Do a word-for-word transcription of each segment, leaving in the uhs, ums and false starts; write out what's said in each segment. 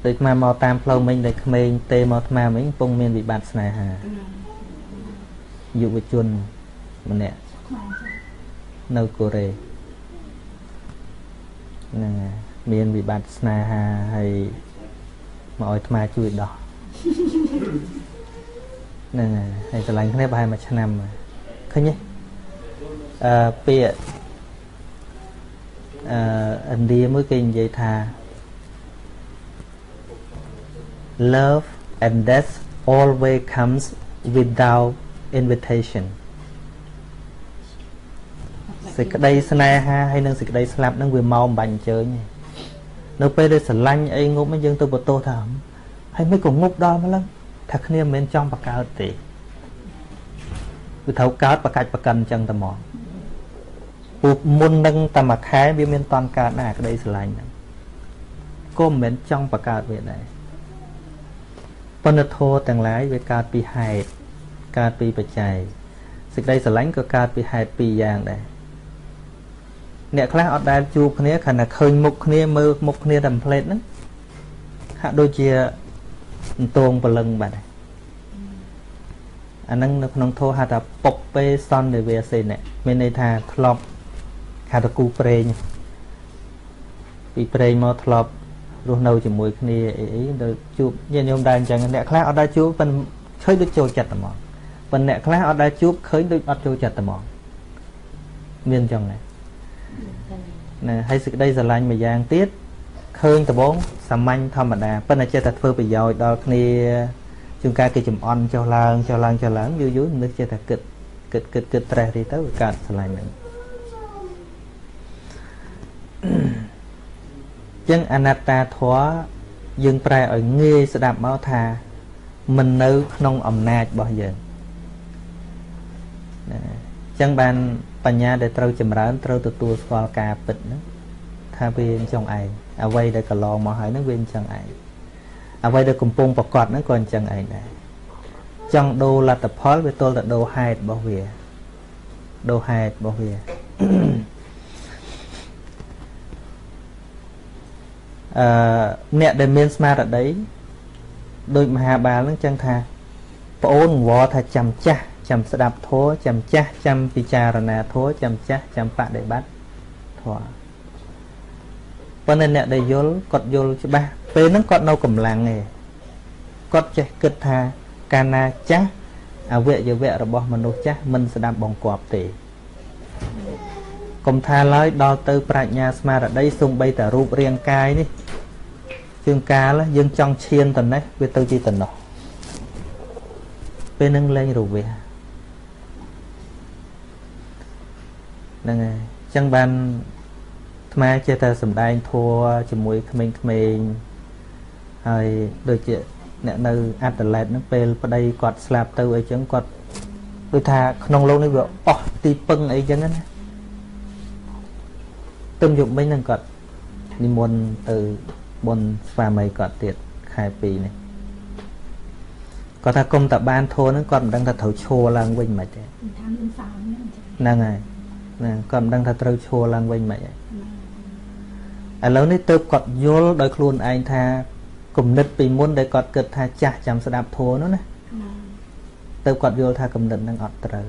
ដូចមកមកតាមផ្លូវមិញដែលក្មេងទេមកថ្មមិញពងមានវិបត្តិស្នេហាយុវជនម្នាក់នៅកូរ៉េហ្នឹងមានវិបត្តិស្នេហាហើយមកឲ្យថ្មជួយដោះហ្នឹងហើយឆ្លាញ់គ្នាប្រហែលមួយឆ្នាំឃើញទេអឺពាក្យអឺឥណ្ឌាមួយគេនិយាយថា love and death always comes without invitation សេចក្តីស្នេហាហើយនិងសេចក្តីស្លាប់នឹងវាមកមិនបាញ់អញ្ជើញនៅពេលដែលស្រឡាញ់អីងប់មកយើងទៅបន្ទោសថាហើយមិនក៏ងប់ដល់ម្លឹងថាគ្នាមិនមែនចង់បកើតទេវាត្រូវកើតបកាច់បកិនអញ្ចឹងតែមកពួកមុននឹងតែមួយខែវាមានតន់កើតណាក្តីស្រឡាញ់ហ្នឹងក៏មិនមែនចង់បកើតវាដែរប៉ុន្តែធម៌ទាំងឡាយវាកើតពីហេតុកើតពីបច្ច័យសេចក្តីស្រឡាញ់ក៏កើតពីហេតុពីរយ៉ាងដែរអ្នកខ្លះអត់ដែលជួបគ្នាគ្រាន់តែឃើញមុខគ្នាមើលមុខគ្នាតែផ្លេតហ្នឹងហាក់ដូចជាអន្តងព្រលឹងបាត់ហើយអាហ្នឹងនៅក្នុងធម៌ហៅថាពុកពេសន្និវាសេនៈមានន័យថាធ្លាប់ហៅថាគូព្រេងពីព្រេងមកធ្លាប់រស់នៅជាមួយគ្នាអីអីទៅជួបញាតិញោមដែរអញ្ចឹងអ្នកខ្លះអត់ដែលជួបប៉ុន្តែឃើញដូចចូលចិត្តតែមកប៉ុន្តែអ្នកខ្លះអត់ដែលជួបឃើញដូចអត់ចូលចិត្តតែមកមានអញ្ចឹងដែរណាហើយសេចក្តីស្រឡាញ់មួយយ៉ាងទៀតឃើញដំបងសាមញ្ញធម្មតាប៉ុន្តែចេះតែធ្វើប្រយោជន៍ដល់គ្នាជួនកាលគេចំអន់ចុះឡើងចុះឡើងចុះឡើងយូរយូរនឹកចេះតែគិតគិតគិតគិតត្រេះរីទៅវាកើតស្រឡាញ់ហ្នឹងចឹងអនត្តាធម៌យើងប្រែឲ្យងាយស្ដាប់មកថាមិននៅក្នុងអំណាចរបស់យើងណាចឹងបានបញ្ញាដែលត្រូវចម្រើនត្រូវទទួលស្គាល់ការពិតហ្នឹងថាវាអញ្ចឹងឯងអ្វីដែលកន្លងមកហើយហ្នឹងវាអញ្ចឹងឯងអ្វីដែលកំពុងប្រកបហ្នឹងក៏អញ្ចឹងឯងដែរចង់ដូរលទ្ធផលវាទល់តែដូរហេតុរបស់វាដូរហេតុរបស់វាអឺអ្នកដែលមានស្មារតីដូចមហាបាលហ្នឹងចឹងថាប្អូនវល់ថាចាំចាស់ចាំស្ដាប់ធម៌ចាំចាស់ចាំពិចារណាធម៌ចាំចាស់ចាំបដិបត្តិធម៌ប៉ុន្តែអ្នកដែលយល់គាត់យល់ច្បាស់ពេលហ្នឹងគាត់នៅកម្លាំងឯងគាត់ចេះគិតថាកាលណាចាស់អវយវៈរបស់មនុស្សចាស់មិនស្ដាប់បង្គាប់ទេកុំថាឡើយដល់ទៅប្រាជ្ញាស្មារតីសំបីតែរូបរាងកាយនេះជាងកាលយើងចង់ឈានទៅនេះវាទៅជាតំណោះពេលនឹងលែងរវះហ្នឹងហើយអញ្ចឹងបានអាត្មាចេះតែសំដែងធัวជាមួយក្មេងៗហើយដូចជាអ្នកនៅអាត់ឡេតហ្នឹងពេលប្តីគាត់ស្លាប់ទៅអីចឹងគាត់ដូចថាក្នុងโลกនេះវាអស់ទីពឹងអីចឹងណាទុំយប់មិញហ្នឹងគាត់និមន្តទៅបុណ្យស្វាមីគាត់ទៀតខែពីរនេះគាត់ថាគុំតបានធូរហ្នឹងគាត់មិនដឹងថាត្រូវឈរឡើងវិញមិនទេហ្នឹងហើយណាគាត់មិនដឹងថាត្រូវឈរឡើងវិញមិនទេឥឡូវនេះទៅគាត់យល់ដោយខ្លួនឯងថាគំនិតពីមុនដែលគាត់គិតថាចាស់ចាំស្ដាប់ធូរនោះណាទៅគាត់យល់ថាគំនិតហ្នឹងអត់ត្រូវ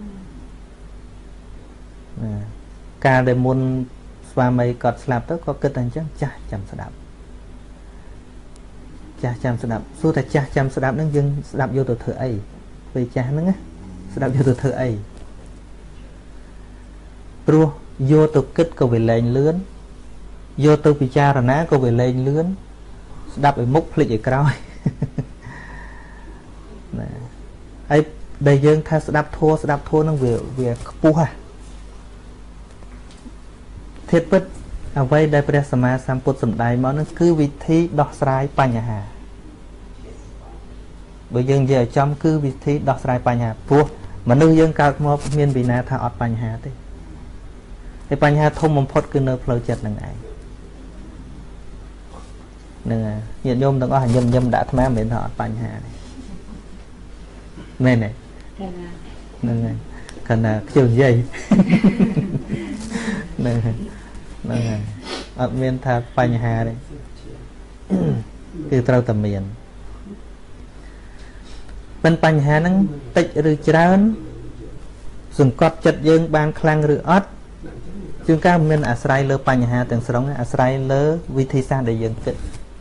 ណាកាលដែលមុនស្វាមីគាត់ស្លាប់ទៅក៏គិតថាអញ្ចឹងចាស់ចាំស្ដាប់ចាស់ចាំស្ដាប់សួរថាចាស់ចាំស្ដាប់ហ្នឹងយើងស្ដាប់យកទៅធ្វើអីពេលចាស់ហ្នឹងណាស្ដាប់យកទៅធ្វើអីព្រោះយកទៅគិតក៏វាលែងលឿនយកទៅពិចារណាក៏វាលែងលឿនស្ដាប់ឲ្យមុខភ្លេចឲ្យក្រោយណាហើយដែលយើងថាស្ដាប់ធัวស្ដាប់ធัวហ្នឹងវាវាខ្ពស់ហ่ะធៀបពិតអ្វីដែលព្រះសម្មាសម្ពុទ្ធសម្ដែងមកហ្នឹងគឺវិធីដោះស្រាយបញ្ហាបើយើងនិយាយឲ្យចំគឺវិធីដោះស្រាយបញ្ហាព្រោះមនុស្សយើងកើតមកមានវិណាថាអត់បញ្ហាទេហើយបញ្ហាធំបំផុតគឺនៅផ្លូវចិត្តហ្នឹងឯងហ្នឹងហើយញាតិញោមទាំងអស់ញឹមញឹមដាក់អាត្មាមិនមែនថាអត់បញ្ហាទេមែនទេហ្នឹងហើយគណៈខ្ញុំនិយាយហ្នឹងហើយហ្នឹងហើយអត់មានថាបញ្ហាទេគឺត្រូវតែមានមិនបញ្ហាហ្នឹងតិចឬច្រើនសង្កត់ចិត្តយើងបានខ្លាំងឬអត់ជួនកាលមានអាស្រ័យលើបញ្ហាទាំងស្រុងអាស្រ័យលើវិធីសាស្ត្រដែលយើងគិត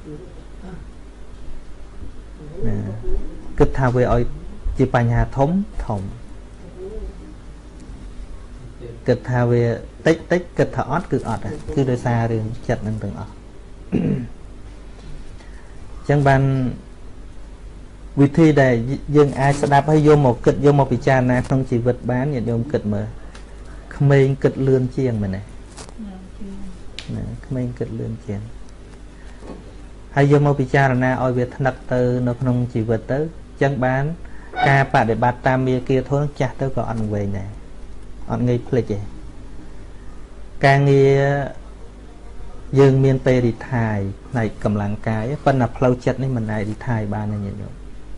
គិតថាវាឲ្យជាបញ្ហាធំធំគិតថាវាតិចតិចគិតថាអត់គឺអត់គឺដោយសាររឿងចិត្តនឹងទាំងអស់អញ្ចឹងបានវិធីដែលយើងអាចស្ដាប់ហើយយកមកគិតយកមកពិចារណាក្នុងជីវិតបានញាតិញោមគិតមើលក្មេងគិតលឿនជាងមែនទេណាក្មេងគិតលឿនជាងហើយយកមកពិចារណាឲ្យវាថ្នឹកទៅនៅក្នុងជីវិតទៅអញ្ចឹងបានការបដិបត្តិតាមមាគាធម៌ចាស់ទៅក៏អត់នឹងវែងដែរអត់ងាយភ្លេចទេការងារយើងមានពេលរីថាយផ្នែកកម្លាំងកាយប៉ុន្តែផ្លូវចិត្តនេះមិនអាចរីថាយបានទេញាតិញោម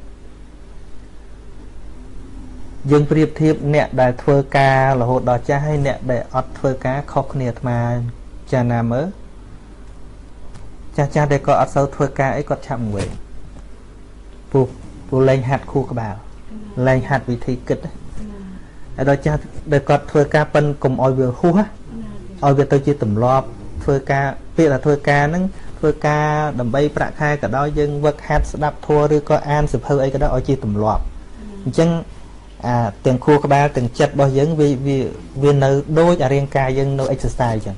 យើងប្រៀបធៀបអ្នកដែលធ្វើការរហូតដល់ចាស់ហើយអ្នកដែលអត់ធ្វើការខុសគ្នាអាត្មាចាណាមើលចាស់ចាស់ដែលក៏អត់សូវធ្វើការអីគាត់ឆាប់វិញពូពូលែងហាត់ខួរក្បាលលែងហាត់វិធីគិតហើយដល់ចាស់ដែលគាត់ធ្វើការប៉ិនកុំឲ្យវាហួសឲ្យវាទៅជាទម្លាប់ធ្វើការពាក្យថាធ្វើការហ្នឹងធ្វើការដើម្បីប្រាក់ខែក៏ដោយយើងវឹកហាត់ស្ដាប់ធម៌ឬក៏អានសៀវភៅអីក៏ដោយឲ្យជាទម្លាប់អញ្ចឹងអាទាំងខួរក្បាលទាំងចិត្តរបស់យើងវាវានៅដូចអារាងកាយយើងនៅ exercise អញ្ចឹង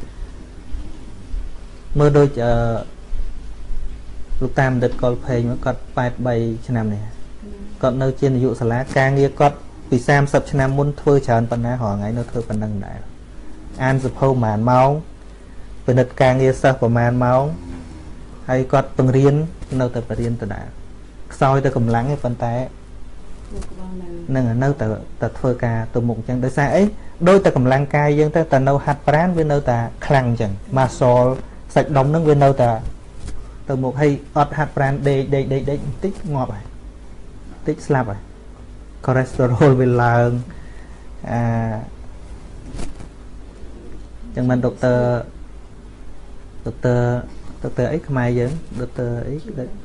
មើលដូចអឺលោកតាមដិតកុលភេងគាត់ប៉ែតបីឆ្នាំនេះគាត់នៅជានាយកសាលាការងារគាត់ពីសាមសិបឆ្នាំមុនធ្វើច្រើនប៉ុណ្ណារាល់ថ្ងៃនៅធ្វើប៉ុណ្ណឹងដែរអានសៀវភៅប្រហែលម៉ោងពិនិត្យការងារសិស្សប្រហែលម៉ោងហើយគាត់បង្រៀននៅតែបរៀនដដែលខ្សោយទៅកម្លាំងទេប៉ុន្តែនឹងនៅតែតែធ្វើការទៅមុខអញ្ចឹងដោយសារអីដោយតែកម្លាំងកាយយើងទៅតែនៅហាត់ប្រាណវានៅតែខ្លាំងអញ្ចឹង muscle សាច់ដុំហ្នឹងវានៅតែទៅមុខហើយអត់ហាត់ប្រាណដេកដេកដេកដេកបន្តិចងាប់ហើយបន្តិចស្លាប់ហើយ cholesterol វាឡើងអាចឹងមិនដុកទ័រដុកទ័រដុកទ័រអីខ្មែរយើងដុកទ័រអី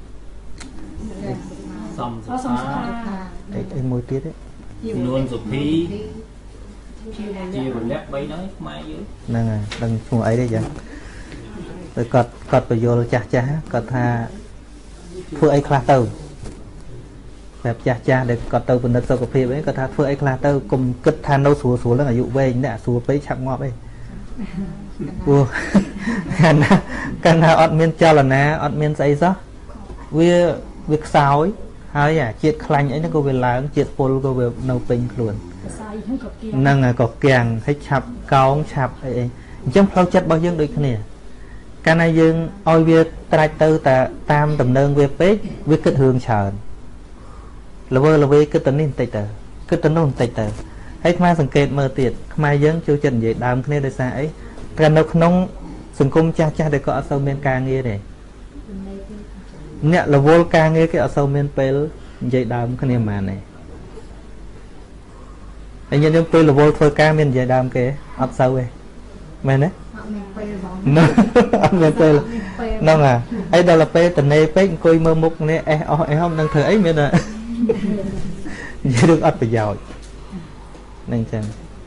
សំសំអីអីមួយទៀតនួនសុភីជារលាក់បីហ្នឹងខ្មែរយើងហ្នឹងហើយដឹងឈ្មោះអីទេចឹងទៅគាត់គាត់បញ្យល់ចាស់ចាស់គាត់ថាធ្វើអីខ្លះទៅបែបចាស់ចាស់ដែលគាត់ទៅពិនិត្យសុខភាពអីគាត់ថាធ្វើអីខ្លះទៅកុំគិតថានៅស្រួលស្រួលហ្នឹងអាយុវែងអ្នកស្រួលពេកឆាប់ងាប់អីព្រោះកាលណាកាលណាអត់មានចលនាអត់មានស្អីសោះវាវាខ្សោយហើយអាជាតិខ្លាញ់អីហ្នឹងក៏វាឡើងជាតិពុលក៏វានៅពេញខ្លួនហ្នឹងហើយក៏គាំងហើយឆាប់កោងឆាប់អីអីអញ្ចឹងផ្លូវចិត្តរបស់យើងដូចគ្នាកាលណាយើងឲ្យវាត្រាច់ទៅតែតាមដំណើរវាពេកវាគិតរឿងច្រើនល្វើល្វេគិតទៅនេះបន្តិចទៅគិតទៅនោះបន្តិចទៅហើយខ្មែរសង្កេតមើលទៀតខ្មែរយើងចូលចិត្តនិយាយដើមគ្នាដោយសារអីតែនៅក្នុងសង្គមចាស់ចាស់ដែលក៏អត់សូវមានការងារទេអ្នករវល់ការងារគេអត់សូវមានពេលនិយាយដើមគ្នាប៉ុន្មានទេហើយយើងពេលរវល់ធ្វើការមាននិយាយដើមគេអត់សូវទេមែនទេអត់មានពេលហ្នឹងហើយដល់ពេលតនេពេកអង្គុយមើលមុខនេះអេះអស់អេះមិនដឹងធ្វើអីមានតែនិយាយរឿងអត់ប្រយោជន៍ហ្នឹងចឹង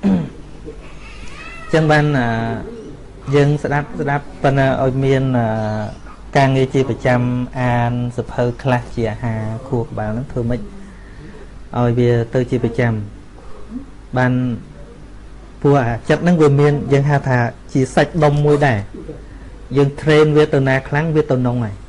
ចឹងបានយើងស្ដាប់ស្ដាប់ប៉ុន្តែឲ្យមានការងារជាប្រចាំអានសភៅខ្លះជាអាហារខួរក្បាលហ្នឹងធ្វើម៉េចឲ្យវាទៅជាប្រចាំបានព្រោះអាចិត្តហ្នឹងវាមានយើងហៅថាជាសាច់ដុំមួយដែរយើង train វាទៅណាខ្លាំងវាទៅនងហើយ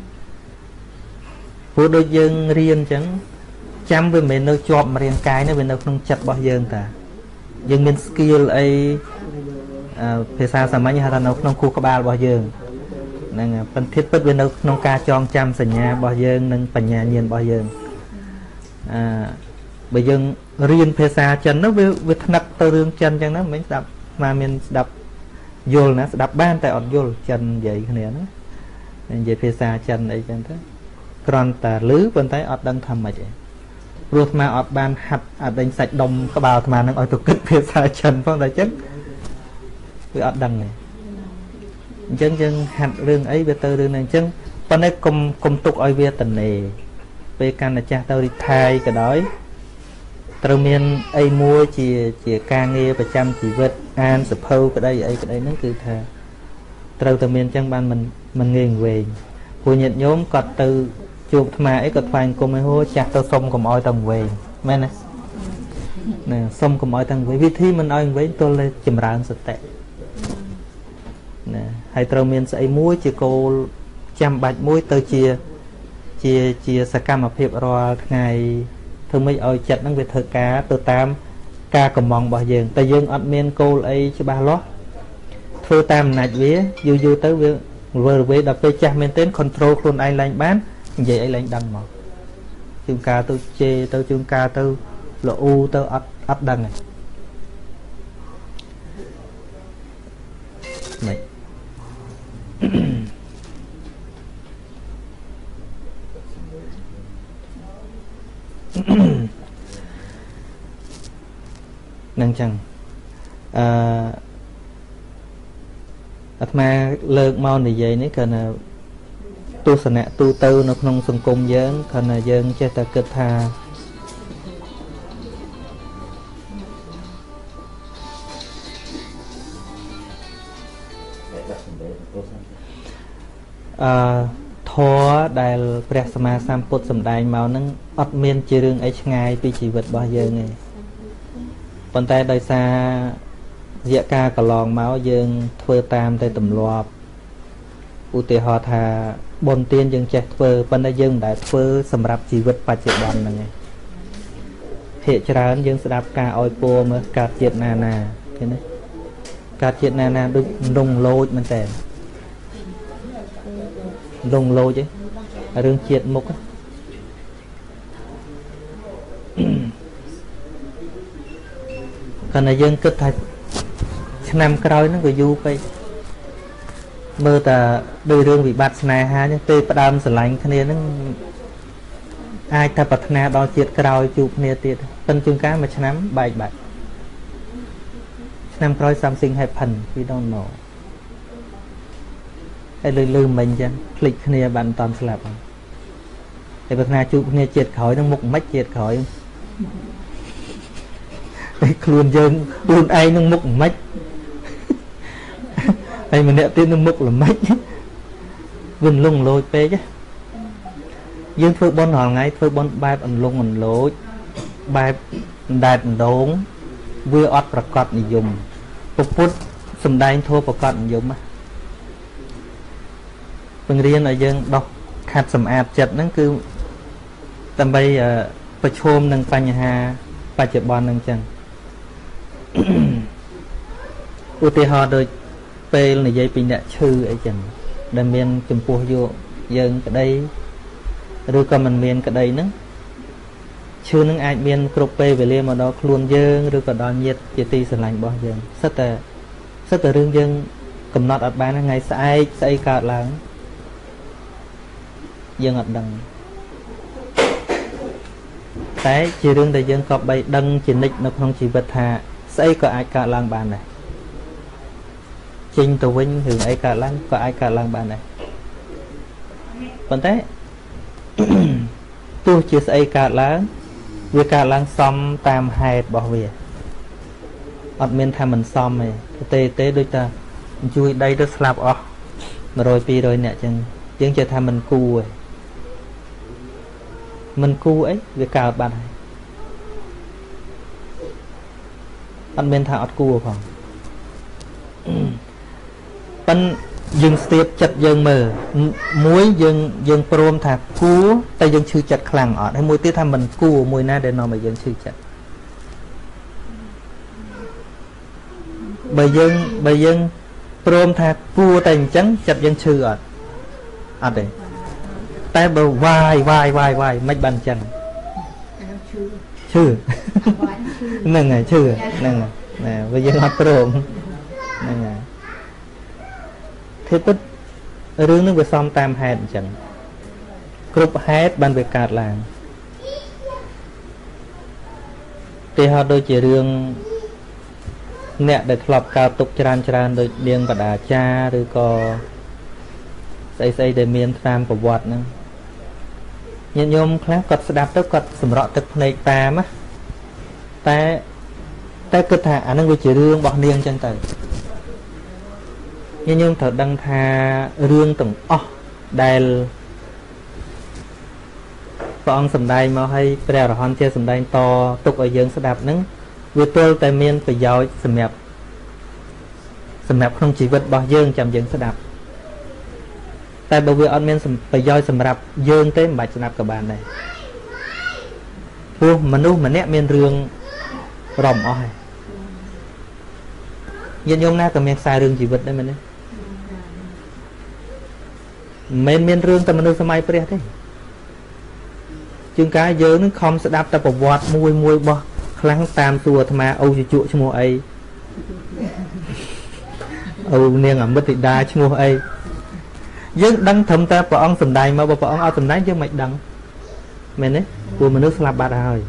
ព្រោះដូចយើងរៀនអញ្ចឹងចាំវាមិនមែននៅជាប់រាងកាយទេវានៅក្នុងចិត្តរបស់យើងតាយើងមាន skill អីភាសាសាមញ្ញហៅថានៅក្នុងខួរក្បាលរបស់យើងហ្នឹងប៉ុន្តែពិតវានៅក្នុងការចងចាំសញ្ញារបស់យើងនិងបញ្ញាញាណរបស់យើងអឺបើយើងរៀនភាសាចិននោះវាវាថ្នឹកទៅរឿងចិនអញ្ចឹងណាមិនស្ដាប់មកមានស្ដាប់យល់ណាស្ដាប់បានតែអត់យល់ចិននិយាយគ្នាណានិយាយភាសាចិនអីចឹងទៅគ្រាន់តែឮប៉ុន្តែអត់ដឹងថាម៉េចទេព្រោះអាត្មាអត់បានហាត់អត់ដេញសាច់ដុំក្បាលអាត្មានឹងឲ្យទៅគិតភាសាចិនផងតែចឹងវាអត់ដឹងទេអញ្ចឹងយើងហាត់រឿងអីវាទៅរឿងហ្នឹងអញ្ចឹងប៉ុន្តែកុំកុំទុកឲ្យវាតនេពេលកាន់តែចាស់ទៅរីថៃក៏ដោយត្រូវមានអីមួយជាជាការងារប្រចាំជីវិតអានសភៅក្តីអីក្តីហ្នឹងគឺថាត្រូវតែមានចឹងបានមិនមិនងាយវែងព្រោះញាតិញោមគាត់ទៅជួបអាត្មាអីគាត់ថ្វាយអង្គមឲ្យហូរចាស់ទៅសុំកុំឲ្យទៅវែងមែនទេណាសុំកុំឲ្យទៅវែងវិធីមិនឲ្យវែងទល់តែចម្រើនសតិណាហើយត្រូវមានស្អីមួយជាគោលចាំបាច់មួយទៅជាជាជាសកម្មភាពរាល់ថ្ងៃធ្វើម៉េចឲ្យចិត្តហ្នឹងវាធ្វើការទៅតាមការកំងរបស់យើងតែយើងអត់មានគោលអីច្បាស់លាស់ធ្វើតាមអំណាចវាយូរយូរទៅវាវើរវេដល់ពេលចាស់មែនទែន control ខ្លួនឯងឡើងបាននិយាយអីឡើងដឹងមកជួនកាលទៅជេរទៅជួនកាលទៅល្អូទៅអត់អត់ដឹងហ្នឹងម៉េចនឹងចឹងអឺអាត្មាលើកមកនិយាយនេះគឺថាទស្សនៈទូទៅនៅក្នុងសង្គមយើងគឺថាយើងចេះតែគិតថាអឺធម៌ដែលព្រះសម្មាសម្ពុទ្ធសម្ដែងមកហ្នឹងអត់មានជារឿងអីឆ្ងាយពីជីវិតរបស់យើងទេប៉ុន្តែដោយសាររយៈកាលកន្លងមកយើងធ្វើតាមតែទម្លាប់ឧទាហរណ៍ថាបុណ្យទានយើងចេះធ្វើប៉ុន្តែយើងមិនដែលធ្វើសម្រាប់ជីវិតបច្ចុប្បន្នហ្នឹងឯងភាគច្រើនយើងស្ដាប់ការអោយពរមើលកើតជាតិណាណាឃើញទេកើតជាតិណាណាដូចលងលោចមែនតើលងលោចឯងរឿងជាតិមុខគាត់តែយើងគិតថាឆ្នាំក្រោយហ្នឹងវាយូរពេកមើលតែដោយរឿងវិបត្តិស្នេហានេះពេលផ្ដើមស្រឡាញ់គ្នាហ្នឹងអាចថាប្រាថ្នាដល់ជាតិក្រោយជួបគ្នាទៀតប៉ុន្តែជួនកាលមួយឆ្នាំបែកបាក់ឆ្នាំក្រោយ something happen we don't know ហើយលឺលឺមិញចឹងភ្លេចគ្នាបានមិនតាន់ស្លាប់ហើយប្រាថ្នាជួបគ្នាជាតិក្រោយហ្នឹងមុខមិនជាតិក្រោយហើយខ្លួនយើងខ្លួនឯងនឹងមុខមិនហើយម្នាក់ទៀតនឹងមុខល្មិចវាលងលោចពេកយើងធ្វើបុណ្យរាល់ថ្ងៃធ្វើបុណ្យបែបអន្លង់អន្លោចបែបដែតដងវាអត់ប្រកបនិយមពុទ្ធសំដែងធម៌ប្រកបនិយមបង្រៀនឲ្យយើងដោះខាត់សម្អាតចិត្តហ្នឹងគឺដើម្បីប្រឈមនឹងបញ្ហាបច្ចុប្បន្នហ្នឹងចឹងឧទាហរណ៍ដូចពេលនិយាយពីអ្នកឈឺអីចឹងដែលមានចំពោះយកយើងក្តីឬក៏មិនមានក្តីហ្នឹងឈឺហ្នឹងអាចមានគ្រប់ពេលវេលាមកដល់ខ្លួនយើងឬក៏ដល់ញាតិជាទីស្រឡាញ់របស់យើងសិតតែសិតតែរឿងយើងកំណត់អត់បានថ្ងៃស្អែកស្អីកើតឡើងយើងអត់ដឹងតែជារឿងដែលយើងក៏បីដឹងជានិច្ចនៅក្នុងជីវិតថាស្អីក៏អាចកើតឡើងបានដែរចេញទៅវិញរឿងអីកើតឡើងក៏អាចកើតឡើងបានដែរប៉ុន្តែទោះជាស្អីកើតឡើងវាកើតឡើងសមតាមហេតុរបស់វាអត់មានថាមិនសមទេទេទេដូចថាជួយដីទៅស្លាប់អស់មួយរយពីររយនាក់ចឹងយើងចេះថាមិនគួរទេមិនគួរអីវាកើតបាត់ហើយអត់មានថាអត់គួរផងប៉ិនយើងស្ទាបចិត្តយើងមើលមួយយើងយើងព្រមថាគួរតែយើងឈឺចិត្តខ្លាំងអត់ហើយមួយទៀតថាមិនគួរមួយណាដែលនាំឲ្យយើងឈឺចិត្តបើយើងបើយើងព្រមថាគួរតែអញ្ចឹងចិត្តយើងឈឺអត់អត់ទេតែបើវាយវាយវាយវាយមិនបានអញ្ចឹងឈឺហ្នឹងហើយឈឺហ្នឹងណាបើយើងអត់ព្រមហ្នឹងហើយធ្វើពិតរឿងនឹងវាសមតាមហេតុអញ្ចឹងគ្រប់ហេតុបានវាកើតឡើងទីហោដូចជារឿងអ្នកដែលធ្លាប់កើតទុកច្រើនច្រើនដូចនាងបដាចាឬក៏ស្អីស្អីដែលមានតាមប្រវត្តិហ្នឹងញាតិញោមខ្លះគាត់ស្ដាប់ទៅគាត់សម្រក់ទឹកភ្នែកតាមណាតែតែគិតថាអាហ្នឹងវាជារឿងរបស់នាងចឹងទៅញាតិញោមត្រូវដឹងថារឿងទាំងអស់ដែលព្រះអង្គសម្ដែងមកឲ្យព្រះអរហន្តជាសម្ដែងតទុកឲ្យយើងស្ដាប់ហ្នឹងវាទល់តែមានប្រយោជន៍សម្រាប់សម្រាប់ក្នុងជីវិតរបស់យើងចាំយើងស្ដាប់តែបើវាអត់មានប្រយោជន៍សម្រាប់យើងទេមិនបាច់ស្ដាប់ក៏បានដែរព្រោះមនុស្សម្នាក់មានរឿងរំអស់ហើយញាតិញោមណាក៏មានខ្សែរឿងជីវិតដែរមែនទេមិនមានរឿងតែមនុស្សសម័យព្រះទេជាងកាយយើងនឹងខំស្ដាប់តែប្រវត្តិមួយមួយរបស់ខ្លាំងតាមសួរអាត្មាអូជជក់ឈ្មោះអីអូនាងអមិតធីតាឈ្មោះអីយើងដឹងត្រឹមតែព្រះអង្គសម្ដែងមកបើព្រះអង្គអត់សម្ដែងយើងមិនដឹងមែនទេព្រោះមនុស្សស្លាប់បាត់ហើយ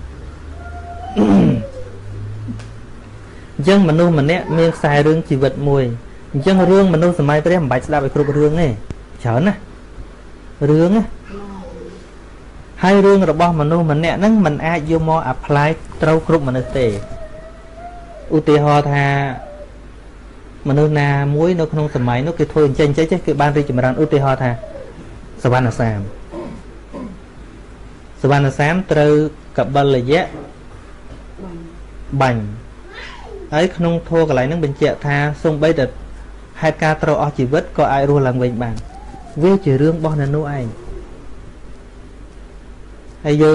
អញ្ចឹងមនុស្សម្នាក់មានខ្សែរឿងជីវិតមួយអញ្ចឹងរឿងមនុស្សសម័យព្រះមិនបាច់ស្ដាប់ឲ្យគ្រប់រឿងទេច្រើនណារឿងណាហើយរឿងរបស់មនុស្សម្នាក់ហ្នឹងมันអាចយកមក apply ត្រូវគ្រប់មនុស្សទេឧទាហរណ៍ថាមនុស្សណាមួយនៅក្នុងសម័យនោះគេធ្វើអញ្ចឹងចេះចេះគេបានរីកចម្រើនឧទាហរណ៍ថាសវណ្ណសាមសវណ្ណសាមត្រូវកបិលយៈបាញ់ហើយក្នុងធម៌កន្លែងហ្នឹងបញ្ជាក់ថាសូម្បីតែហេតុការត្រូវអស់ជីវិតក៏អាចរស់ឡើងវិញបានវាជារឿងរបស់អ្នកនោះឯងហើយយើង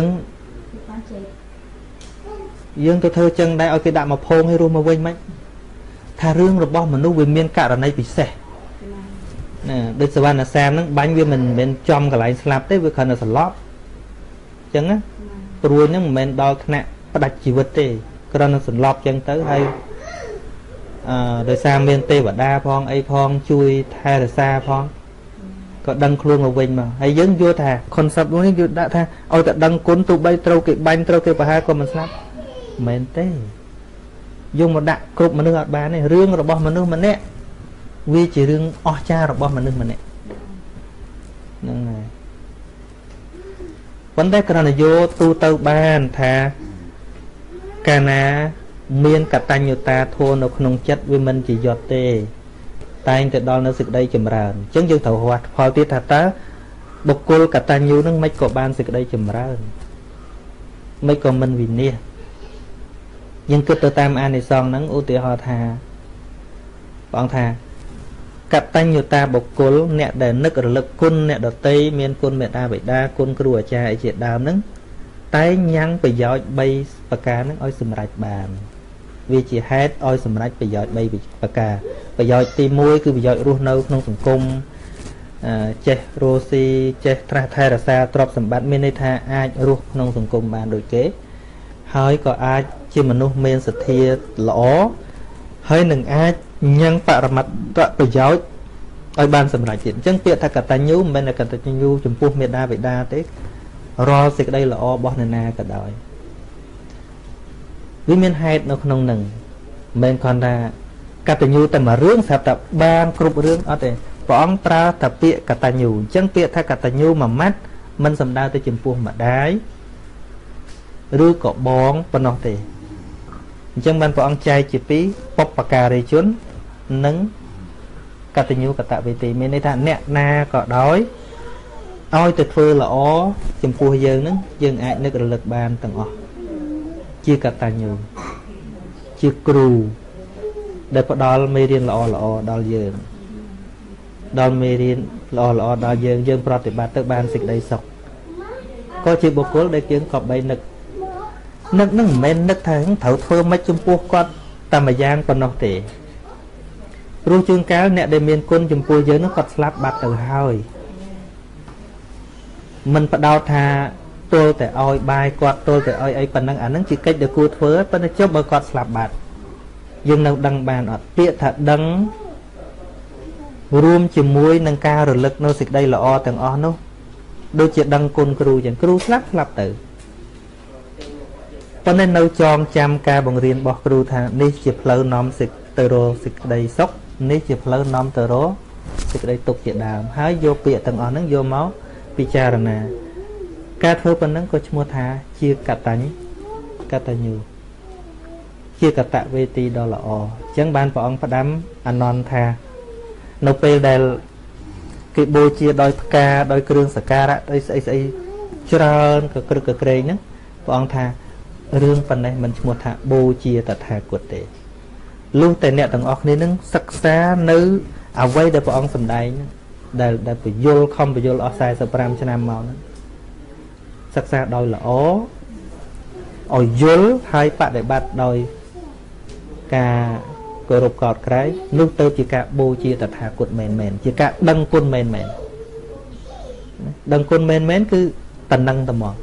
យើងទៅធ្វើចឹងដែរឲ្យគេដាក់មកភងឲ្យរស់មកវិញមិនថារឿងរបស់មនុស្សវាមានករណីពិសេសណាដូចសវណ្ណសាមហ្នឹងបាញ់វាមិនមែនចំកន្លែងស្លាប់ទេវាគ្រាន់តែសន្លប់ចឹងណាព្រួយហ្នឹងមិនមែនដល់ថ្នាក់ផ្ដាច់ជីវិតទេគ្រាន់តែសន្លប់ចឹងទៅហើយអឺដោយសារមានទេវតាផងអីផងជួយថែរក្សាផងក៏ដឹងខ្លួនមកវិញមកហើយយើងយល់ថា concept នេះយើងដាក់ថាឲ្យតែដឹងគុណទោះបីត្រូវគេបាញ់ត្រូវគេប្រហារក៏មិនស្លាប់មិនមែនទេយកមកដាក់គ្រប់មនុស្សអត់បានទេរឿងរបស់មនុស្សម្នាក់វាជារឿងអស្ចារ្យរបស់មនុស្សម្នាក់ហ្នឹងហើយប៉ុន្តែគ្រាន់តែយកទូទៅបានថាកាលណាមានកតញ្ញូតាធម៌នៅក្នុងចិត្តវាមិនជាយត់ទេតែងតែដល់នៅសេចក្តីចម្រើនអញ្ចឹងយើងត្រូវហត់ផលទៀតថាតើបុគ្គលកតញ្ញូនឹងមិនក៏បានសេចក្តីចម្រើនមិនក៏មិនវិនាសយើងគិតទៅតាមអានិសង្សហ្នឹងឧទាហរណ៍ថាព្រះអង្គថាកតញ្ញូតាបុគ្គលអ្នកដែលនឹករលឹកគុណអ្នកដតីមានគុណមេត្តាបិតាគុណគ្រូអាចារ្យអីជាដើមហ្នឹងតែញ៉ាំងប្រយោជន៍បីប្រការហ្នឹងឲ្យសម្រេចបានវាជាហេតុឲ្យសម្រេចប្រយោជន៍បីប្រការប្រយោជន៍ទីមួយគឺប្រយោជន៍រស់នៅក្នុងសង្គមចេះរស់ស៊ីចេះត្រាស់ថែរក្សាទ្រព្យសម្បត្តិមានន័យថាអាចរស់ក្នុងសង្គមបានដូចគេហើយក៏អាចជាមនុស្សមានសទ្ធាល្អហើយនឹងអាចញ៉ាំងបរមត្តប្រយោជន៍ឲ្យបានសម្រេចទៀតអញ្ចឹងពាក្យថាកតញ្ញូមិនមែនតែកតញ្ញូចំពោះមេត្តាបិតាទេរាល់សេចក្តីល្អរបស់អ្នកណាក៏ដោយវាមានហេតុនៅក្នុងនឹងមិនមែនគ្រាន់តែកតញ្ញូតែមួយរឿងស្រាប់តែបានគ្រប់រឿងអត់ទេព្រះអង្គប្រើតែពាក្យកតញ្ញូអញ្ចឹងពាក្យថាកតញ្ញូមួយម៉ាត់មិនសំដៅទៅចំពោះម្ដាយឬក៏បងប៉ុណ្ណោះទេអញ្ចឹងបានព្រះអង្គចែកជាពីរបុព្វការីជននិងកតញ្ញូកតវេទីមានន័យថាអ្នកណាក៏ដោយឲ្យទៅធ្វើល្អចំពោះយើងនឹងយើងអាចនឹករលឹកបានទាំងអស់ជាកតញ្ញូជាគ្រូដែលផ្ដល់មេរៀនល្អល្អដល់យើងដល់មេរៀនល្អល្អដល់យើងយើងប្រតិបត្តិទៅបានសេចក្តីសុខក៏ជាបុគ្គលដែលយើងក៏បីនឹកនឹកនឹងមិនមែននឹកថាត្រូវធ្វើម៉េចចំពោះគាត់តែមួយយ៉ាងប៉ុណ្ណោះទេព្រោះជួនកាលអ្នកដែលមានគុណចំពោះយើងនោះគាត់ស្លាប់បាត់ទៅហើយមិនបដោតថាទល់តែឲ្យបាយគាត់ទល់តែឲ្យអីប៉ុណ្ណឹងអាហ្នឹងជាកិច្ចដែលគួរធ្វើប៉ុន្តែចុះបើគាត់ស្លាប់បាត់យើងនៅដឹងបានអត់ពាក្យថាដឹងរួមជាមួយនឹងការរលឹកនៅសេចក្តីល្អទាំងអស់នោះដូចជាដឹងគុណគ្រូចឹងគ្រូស្លាប់ស្លាប់ទៅប៉ុន្តែនៅចងចាំការបង្រៀនរបស់គ្រូថានេះជាផ្លូវនាំសេចទៅរកសេចក្តីសុខនេះជាផ្លូវនាំទៅរកសេចសេចក្តីទុកជាដើមហើយយកពាក្យទាំងអស់ហ្នឹងយកមកពិចារណាការធ្វើប៉ុណ្ណឹងក៏ឈ្មោះថាជាកតញ្ញកតញ្ញូជាកតវេទីដ៏ល្អអញ្ចឹងបានព្រះអង្គផ្ដាំអានន្តថានៅពេលដែលគេបូជាដោយផ្កាដោយគ្រឿងសក្ការៈដោយស្អីស្អីច្រើនក៏ក្រឹកក៏ក្រែងហ្នឹងព្រះអង្គថារឿងប៉ុណ្ណេះមិនឈ្មោះថាបូជាតថាគតទេលុះតែអ្នកទាំងអស់គ្នានឹងសិក្សានៅអ្វីដែលព្រះអង្គសម្ដែងដែលដែលពយល់ខំពយល់អស់สี่สิบห้าឆ្នាំមកហ្នឹងសិក្សាដោយល្អឲ្យយល់ហើយបដិបត្តិដោយការគោរពកោតក្រែងនោះទៅជាការបូជាតថាគតមែនមែនជាការដឹងគុណមែនមែនដឹងគុណមែនមែនគឺតំណឹងត្មង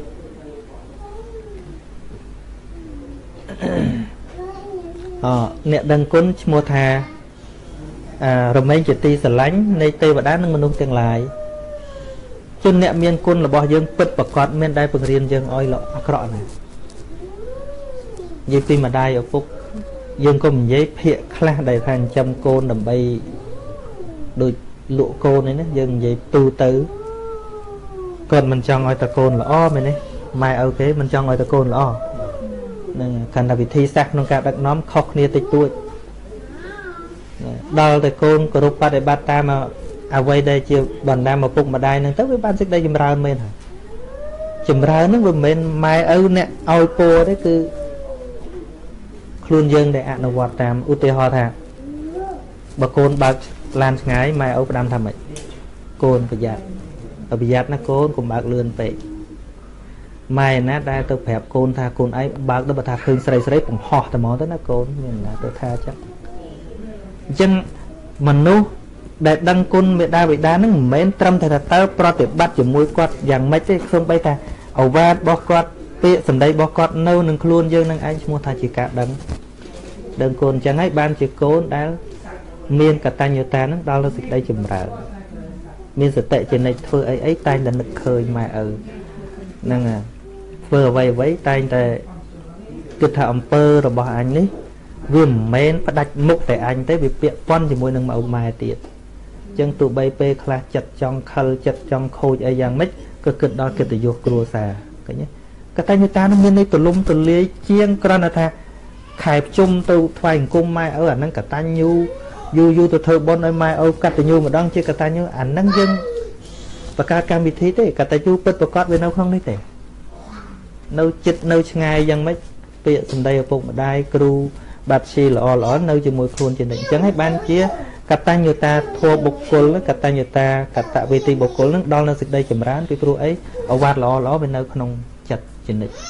អអ្នកដឹងគុណឈ្មោះថារមែងជាទីស្រឡាញ់នៃទេវតានិងមនុស្សទាំងឡាយជនអ្នកមានគុណរបស់យើងពិតប្រកបមានដែលបង្រៀនយើងឲ្យអាក្រក់ណាស់និយាយពីម្ដាយឪពុកយើងក៏និយាយភាកខ្លះដែលថាចិញ្ចឹមកូនដើម្បីដូចលក់កូននេះណាយើងនិយាយទូទៅគាត់មិនចង់ឲ្យតកូនល្អមែនទេម៉ែឪគេមិនចង់ឲ្យតកូនល្អនឹងខណ្ឌវិធីសាស្ត្រក្នុងការដឹកនាំខុសគ្នាតិចតួចដល់តែកូនគោរពបដិបត្តិតាមអ្វីដែលជាបណ្ដាំឪពុកម្ដាយហ្នឹងទៅវាបានសេចក្តីចម្រើនមែនហើយចម្រើនហ្នឹងវាមិនមែនម៉ែឪអ្នកឲ្យពរទេគឺខ្លួនយើងដែលអនុវត្តតាមឧទាហរណ៍ថាបើកូនបើកឡានឆ្ងាយម៉ែឪផ្ដាំថាម៉េចកូនប្រយ័ត្នប្រយ័ត្នណាកូនកុំបើកលឿនពេកម៉ែណាដែលទៅប្រាប់កូនថាកូនឯងបើកទៅបើថាឃើញស្រីស្រីបង្ហោះតែហ្មងទៅណាកូនមានណាទៅថាចឹងអញ្ចឹងមនុស្សដែលដឹងគុណមេដាបិតានឹងមិនមែនត្រឹមតែទៅប្រតិបត្តិជាមួយគាត់យ៉ាងម៉េចទេសូម្បីថាអវាទរបស់គាត់ពាក្យសម្ដីរបស់គាត់នៅនឹងខ្លួនយើងនឹងឯងឈ្មោះថាជាការដឹងដឹងគុណអញ្ចឹងហើយបានជាកូនដែលមានកតញ្ញូតានឹងដល់ទៅសេចក្តីចម្រើនមានសតិជានិច្ចធ្វើអីអីតែងតែនឹកឃើញម៉ែឪហ្នឹងធ្វើអ្វីអ្វីតែងតែគិតថាអំពើរបស់អញនេះវាមិនមែនផ្ដាច់មុខតែអញទេវាពាក់ព័ន្ធជាមួយនឹងម៉ៅម៉ែទៀតអញ្ចឹងទោះបីពេលខ្លះចិត្តចង់ខិលចិត្តចង់ខូចអីយ៉ាងម៉េចក៏គិតដល់កិត្តិយសគ្រួសារឃើញទេកតញ្ញូតានឹងមានន័យទលំទលាយជាងគ្រាន់តែថាខែភ្ជុំទៅថ្វាយអង្គមម៉ែឪអាហ្នឹងកតញ្ញូយូរយូរទៅធ្វើបុណ្យឲ្យម៉ែឪកតញ្ញូម្ដងជាកតញ្ញូអាហ្នឹងយើងបង្កើតកម្មវិធីទេកតញ្ញូពិតប្រកបវានៅក្នុងនេះទេនៅចិត្តនៅឆ្ងាយយ៉ាងម៉េចពាក្យសម្ដីឪពុកម្ដាយគ្រូបាត់ชีល្អល្អនៅជាមួយខ្លួនជានិច្ចអញ្ចឹងហើយបានជាកតញ្ញូតាធម៌បុគ្គលកតញ្ញូតាកតវេទីបុគ្គលនឹងដល់នៅសេចក្តីចម្រើនពីព្រោះអីអវាទល្អល្អវានៅក្នុងចិត្តជានិច្ច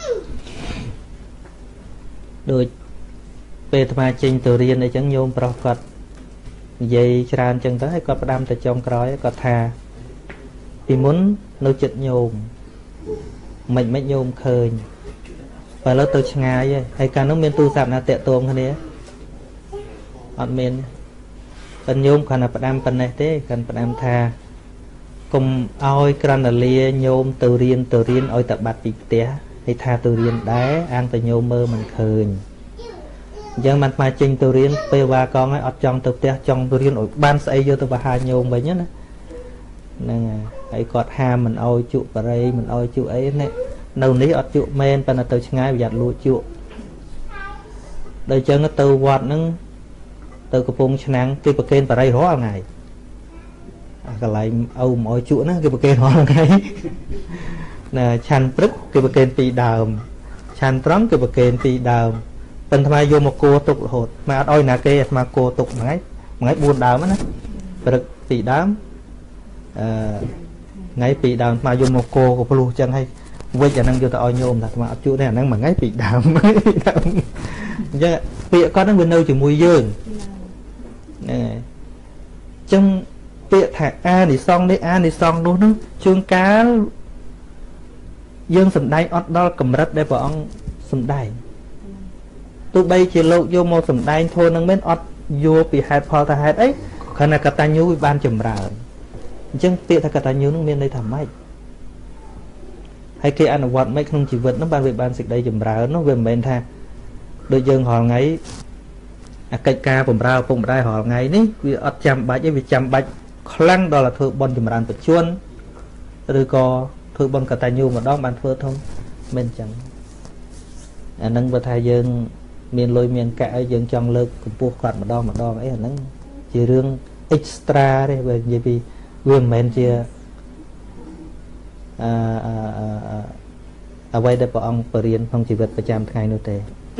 ដូចពេលអាត្មាចេញទៅរៀនអីចឹងញោមប្រុសគាត់និយាយច្រើនចឹងទៅហើយគាត់ផ្ដាំទៅចុងក្រោយគាត់ថាពីមុននៅចិត្តញោមមិនមិនញោមឃើញបើឥឡូវទៅឆ្ងាយហើយកាលនោះមានទូរស័ព្ទណាតាក់ទងគ្នាអត់មានតែញោមគ្រាន់តែផ្ដាំប៉ុណ្ណេះទេគ្រាន់ផ្ដាំថាកុំឲ្យក្រណលាញោមទៅរៀនទៅរៀនឲ្យតែបាត់ពីផ្ទះហើយថាទៅរៀនដែរអាងតែញោមមើលមិនឃើញអញ្ចឹងបានមកចេញទៅរៀនពេលវ៉ាកងហើយអត់ចង់ទៅផ្ទះចង់ទៅរៀនឲ្យបានស្អីយកទៅបហាញោមវិញណាហ្នឹងហើយគាត់ហាមមិនឲ្យជក់បរិយមិនឲ្យជក់អីនេះនៅនេះអត់ជក់មែនប៉ុន្តែទៅឆ្ងាយប្រយ័ត្នលួចជក់ដល់អញ្ចឹងទៅវត្តហ្នឹងទៅកំពង់ឆ្នាំងគេប្រគេនបរិយរាល់ថ្ងៃអាកន្លែងឪមិនឲ្យជក់ណាគេប្រគេនរាល់ថ្ងៃណាឆាន់ព្រឹកគេប្រគេនពីរដើមឆាន់ត្រង់គេប្រគេនពីរដើមប៉ុន្តែយកមកគួរទុករហូតមកអត់ឲ្យណាគេអាត្មាគួរទុកមួយថ្ងៃមួយថ្ងៃបួនដើមណាព្រឹកពីរដើមអឺថ្ងៃពីរដើមអាត្មាយកមកគួរក៏ភ្លោះចឹងហើយវិចអាហ្នឹងយកទៅឲ្យញោមថាអាត្មាអត់ជក់ទេអាហ្នឹងមួយថ្ងៃពីរដើមអញ្ចឹងពាក្យគាត់ហ្នឹងវានៅជាមួយយើងហ្នឹងហើយអញ្ចឹងពាក្យថាអានិសងនេះអានិសងនោះហ្នឹងជួនកាលយើងសំដែងអត់ដល់កម្រិតដែលព្រះអង្គសំដែងទោះបីជាលោកយកមកសំដែងធម៌នឹងមែនអត់យកពីហេតុផលថាហេតុអីគ្រាន់តែកតញ្ញូវាបានចម្រើនអញ្ចឹងពាក្យថាកតញ្ញូនឹងមានន័យថាម៉េចហើយគេអនុវត្តមិនក្នុងជីវិតនោះបានវាបានសេចក្តីចម្រើននោះវាមិនមែនថាដូចយើងរាល់ថ្ងៃអាកិច្ចការបម្រើឪពុកម្ដាយរាល់ថ្ងៃនេះវាអត់ចាំបាច់ទេវាចាំបាច់ខ្លាំងដល់ធ្វើបនចម្រើនបជនឬក៏ធ្វើបនកតញ្ញូម្ដងបានធ្វើធំមិនចឹងអាហ្នឹងបើថាយើងមានលុយមានកាក់អីយើងចង់លើកកម្ពស់គាត់ម្ដងម្ដងអីអាហ្នឹងជារឿង extra ទេបើនិយាយពីវាមិនមែនជាអឺអ្វីដែលព្រះអង្គបរៀនក្នុងជីវិតប្រចាំថ្ងៃនោះទេ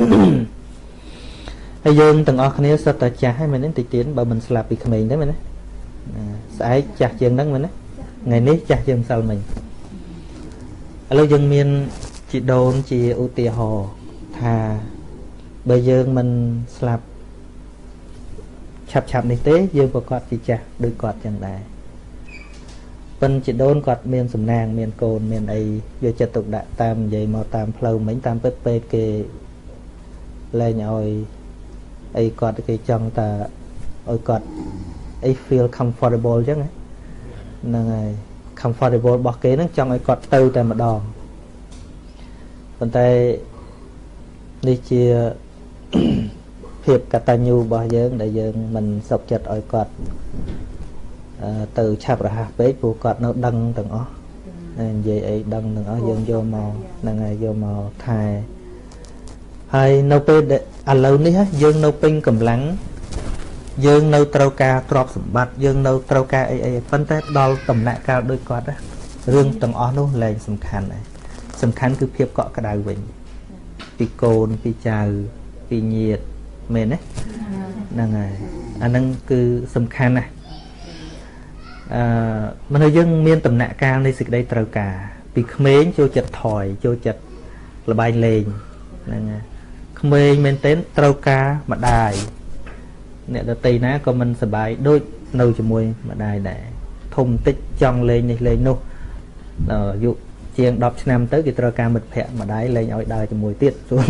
ហើយយើងទាំងអស់គ្នាសុទ្ធតែចាស់ហើយមែនទេតិចទៀតបើមិនស្លាប់ពីក្មេងទេមែនទេស្អែកចាស់ជាងហ្នឹងមែនទេថ្ងៃនេះចាស់ជាងម្សិលមិញឥឡូវយើងមានជីដូនជាឧទាហរណ៍ថាបើយើងមិនស្លាប់ឆាប់ឆាប់នេះទេយើងប្រកាសជាចាស់ដូចគាត់ចឹងដែរប៉ុន្តែជីដូនគាត់មានសំណាងមានកូនមានអីយកចិត្តទុកដាក់តាមនិយាយមកតាមផ្លូវមិញតាមពិតពេកគេលែងឲ្យអីគាត់គេចង់តែឲ្យគាត់អី feel comfortable ចឹងហ្នឹងហើយ comfortable របស់គេហ្នឹងចង់ឲ្យគាត់ទៅតែម្ដងប៉ុន្តែនេះជាភាពកតញ្ញូរបស់យើងដែលយើងមិនសុខចិត្តឲ្យគាត់ទៅឆាប់រហ័សពេកព្រោះគាត់នៅដឹងទាំងអស់និយាយអីដឹងទាំងអស់យើងយកមកហ្នឹងហើយយកមកថែហើយនៅពេលឥឡូវនេះយើងនៅពេញកម្លាំងយើងនៅត្រូវការទ្រព្យសម្បត្តិយើងនៅត្រូវការអីអីប៉ុន្តែដល់ដំណាក់កាលដូចគាត់រឿងទាំងអស់នោះលែងសំខាន់ហើយសំខាន់គឺភាពកក់ក្ដៅវិញពីកូនពីចៅពីញាតិមែនទេហ្នឹងហើយអាហ្នឹងគឺសំខាន់ណាស់អឺមនុស្សយើងមានដំណាក់កាលនៃសេចក្តីត្រូវការពីក្មេងចូលចិត្តថយចូលចិត្តល្បែងលេងហ្នឹងហើយក្មេងមែនទែនត្រូវការម្ដាយអ្នកដតីណាក៏មិនសប្បាយដូចនៅជាមួយម្ដាយដែរធំតិចចង់លេងនេះលេងនោះអាយុជាងដប់ឆ្នាំទៅគេត្រូវការមិត្តភក្តិម្ដាយលេងឲ្យដើរជាមួយទៀតសួរ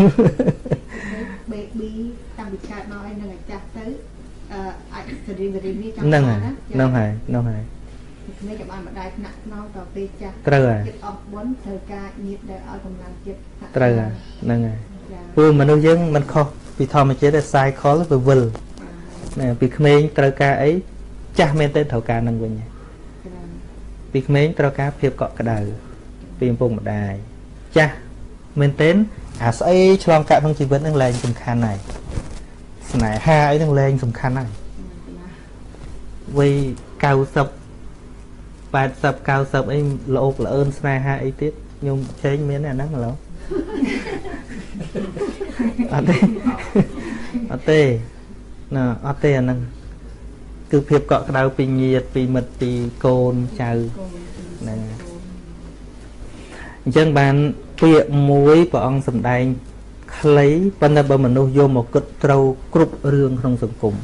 baby តាំងពីកើតមកឲ្យនឹងឲ្យចាស់ទៅអឺអាចទៅរៀនរៀននេះចង់ហ្នឹងហើយហ្នឹងហើយហ្នឹងហើយក្មេងក៏បានម្ដាយថ្នាក់ខ្នងតពេលចាស់ត្រូវហើយចិត្តអស់បុណ្យត្រូវការញាតិដែលឲ្យកម្លាំងចិត្តត្រូវហើយហ្នឹងហើយព្រោះមនុស្សយើងមិនខុសពីធម្មជាតិទេ cycle វាវិលណាពីក្មេងត្រូវការអីចាស់មែនទេត្រូវការនឹងវិញពីក្មេងត្រូវការភាពកក់ក្ដៅពីឪពុកម្ដាយចាស់មែនទេអាស្អីឆ្លងកាត់ក្នុងជីវិតនឹងលែងសំខាន់ហើយស្នេហាអីនឹងលែងសំខាន់ហើយវ័យ九十 แปดสิบ เก้าสิบអីល្អកល្អឿនស្នេហាអីទៀតខ្ញុំឆេងមានអាហ្នឹងឡូវអត់ទេអត់ទេណាអត់ទេអាហ្នឹងគឺភាពកក់ក្ដៅពីញាតិពីមិត្តពីកូនចៅហ្នឹងអញ្ចឹងបានពាក្យមួយព្រះអង្គសម្ដែងខ្លីប៉ុន្តែបើមនុស្សយកមកគិតត្រូវគ្រប់រឿងក្នុងសង្គម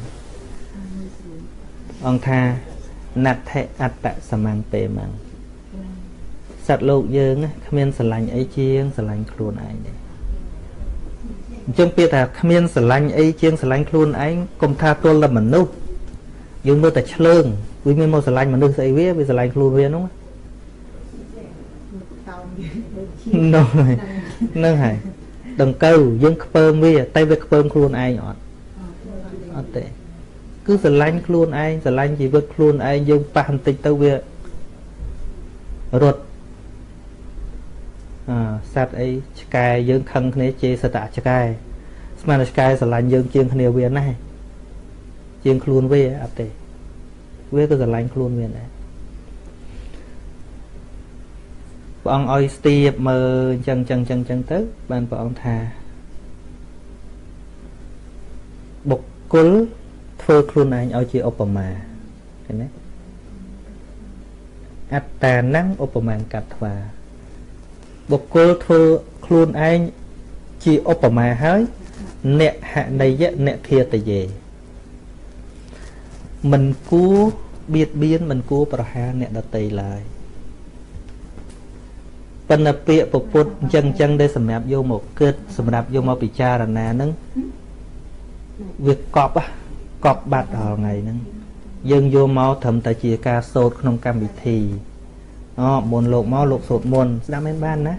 អង្គថាណដ្ឋិអត្តសមੰពេមੰសត្វលោកយើងគ្មានស្រឡាញ់អីជាងស្រឡាញ់ខ្លួនឯងទេអញ្ចឹងពាក្យថាគ្មានស្រឡាញ់អីជាងស្រឡាញ់ខ្លួនឯងកុំថាទល់តែមនុស្សយើងមើលតែឆ្លើងវាមានមកស្រឡាញ់មនុស្សស្អីវាវាស្រឡាញ់ខ្លួនវានោះនោះហ្នឹងហើយដង្កូវយើងខ្ពើមវាតែវាខ្ពើមខ្លួនឯងអត់អត់ទេគឺស្រឡាញ់ខ្លួនឯងស្រឡាញ់ជីវិតខ្លួនឯងយើងប៉ះបន្តិចទៅវារត់អឺសត្វអីឆ្កែយើងខឹងគ្នាជេរសត្វឆ្កែស្មានតែឆ្កែស្រឡាញ់យើងជាងគ្នាវាណាស់ជាងខ្លួនវាអត់ទេវាក៏ស្រឡាញ់ខ្លួនវាដែរព្រះអង្គឲ្យស្ទាបមើលអញ្ចឹងអញ្ចឹងអញ្ចឹងទៅបានព្រះអង្គថាបុគ្គលធ្វើខ្លួនឯងឲ្យជាឧបមាឃើញទេអត្តានੰឧបមាកត្វាបុគ្គលធ្វើខ្លួនឯងជាឧបមាហើយអ្នកហនយៈអ្នកធាតយេមិនគួរបៀតបៀនមិនគួរប្រហារអ្នកដទៃឡើយប៉ុន្តែពាក្យពុទ្ធអញ្ចឹងអញ្ចឹងដែលសម្រាប់យកមកគិតសម្រាប់យកមកពិចារណាហ្នឹងវាកប់កប់បាត់ដល់ថ្ងៃហ្នឹងយើងយកមកត្រឹមតែជាការសូត្រក្នុងកម្មវិធីអូមុនលោកមកលោកសូត្រមុនស្ដាប់មិនបានណា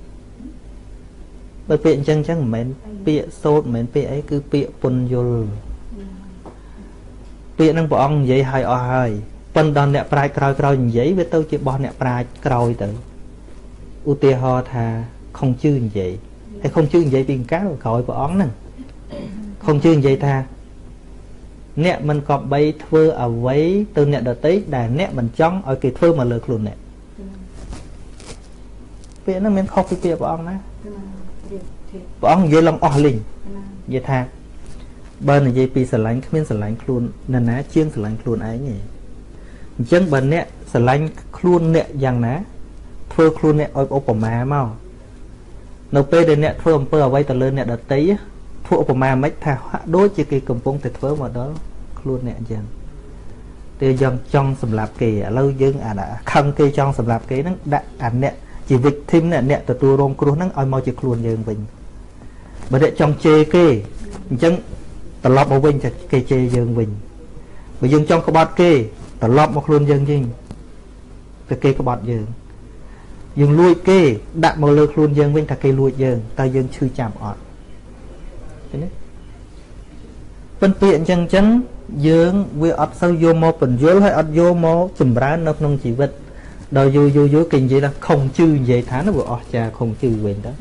បើពាក្យអញ្ចឹងអញ្ចឹងមិនមែនពាក្យសូត្រមិនមែនពាក្យអីគឺពាក្យពន្យល់ពាក្យហ្នឹងព្រះអង្គនិយាយឲ្យអស់ហើយប៉ុន្តែអ្នកប្រាជ្ញក្រោយក្រោយនិយាយវាទៅជាបោះអ្នកប្រាជ្ញក្រោយទៅឧទាហរណ៍ថាខុងជឺនិយាយហើយខុងជឺនិយាយពីកាលក្រោយព្រះអង្គហ្នឹងខុងជឺនិយាយថាអ្នកមិនក៏បីធ្វើអ្វីទៅអ្នកដទៃដែលអ្នកមិនចង់ឲ្យគេធ្វើមកលើខ្លួនអ្នកពាក្យហ្នឹងមានខុសពីពាក្យព្រះអង្គណាព្រះអង្គនិយាយឡើងអស់លីងនិយាយថាបើនិយាយពីស្រឡាញ់គ្មានស្រឡាញ់ខ្លួនណាណាជាងស្រឡាញ់ខ្លួនឯងទេអញ្ចឹងបើអ្នកស្រឡាញ់ខ្លួនអ្នកយ៉ាងណាធ្វើខ្លួនអ្នកឲ្យឧបមាមកនៅពេលដែលអ្នកធ្វើអំពើអ្វីទៅលើអ្នកដទៃធ្វើឧបមាមិនថាហាក់ដូចជាគេកំពុងតែធ្វើមកដល់ខ្លួនអ្នកអញ្ចឹងតែយើងចង់សម្លាប់គេឥឡូវយើងអាខឹងគេចង់សម្លាប់គេហ្នឹងដាក់អាអ្នកជា victim អ្នកទទួលរងគ្រោះហ្នឹងឲ្យមកជាខ្លួនយើងវិញបើអ្នកចង់ជេរគេអញ្ចឹងត្រឡប់មកវិញគេជេរយើងវិញបើយើងចង់ក្បត់គេត្រឡប់មកខ្លួនយើងវិញតែគេក្បត់យើងយើងលួចគេដាក់មកលើខ្លួនយើងវិញថាគេលួចយើងតើយើងឈឺចាប់អត់ឃើញទេប៉ុន្តែអញ្ចឹងអញ្ចឹងយើងវាអត់សូវយកមកបញ្យល់ហើយអត់យកមកចម្រើននៅក្នុងជីវិតដល់យូរយូរយូរគេនិយាយថាខុងជឺនិយាយថានោះវាអស់ចាខុងជឺវិញទៅ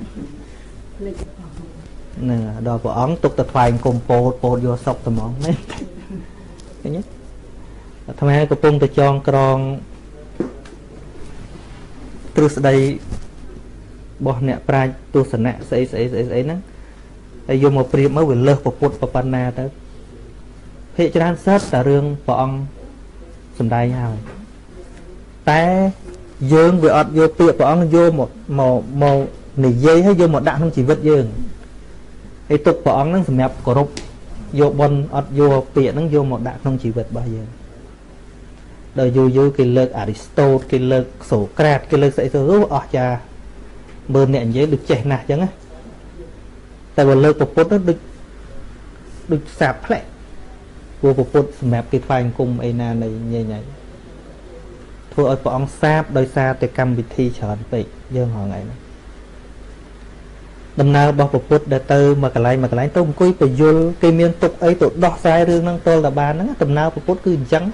ហ្នឹងដល់ព្រះអង្គទុកទៅថ្វាយគុំពោតពោតយកសុកត្មងមែនឃើញទេអាត្មាកំពុងតែចងក្រងទ្រឹស្ដីរបស់អ្នកប្រាជ្ញទស្សនៈស្អីស្អីស្អីស្អីហ្នឹងហើយយកមកប្រៀបមើលវាលើសពុទ្ធប៉ុណ្ណាទៅភាគច្រើនសិតតែរឿងព្រះអង្គសំដែងហើយតែយើងវាអត់យកពាក្យព្រះអង្គយកមកមកមកនិយាយហើយយកមកដាក់ក្នុងជីវិតយើងហើយទុកព្រះអង្គហ្នឹងសម្រាប់គោរពយកបនអត់យកពាក្យហ្នឹងយកមកដាក់ក្នុងជីវិតរបស់យើងដល់យូរយូរគេលើកអារីស្តូតគេលើកសូក្រាតគេលើកស្អីទៅអស់ចាមើលអ្នកនិយាយដូចចេះណាស់អញ្ចឹងណាតែបើលើកពុទ្ធទៅដូចដូចសាបផ្លែកព្រោះពុទ្ធសម្រាប់គេថ្វាយអង្គមអីណានៃញ៉ៃញ៉ៃធ្វើឲ្យព្រះអង្គសាបដោយសារតែកម្មវិធីច្រើនពេកយើងហងៃហ្នឹងដំណើររបស់ពុទ្ធដែលទៅមកកន្លែងមកកន្លែងទៅអង្គុយពយល់គេមានទុកអីទៅដោះស្រាយរឿងហ្នឹងតលតបានហ្នឹងដំណើរពុទ្ធគឺអញ្ចឹង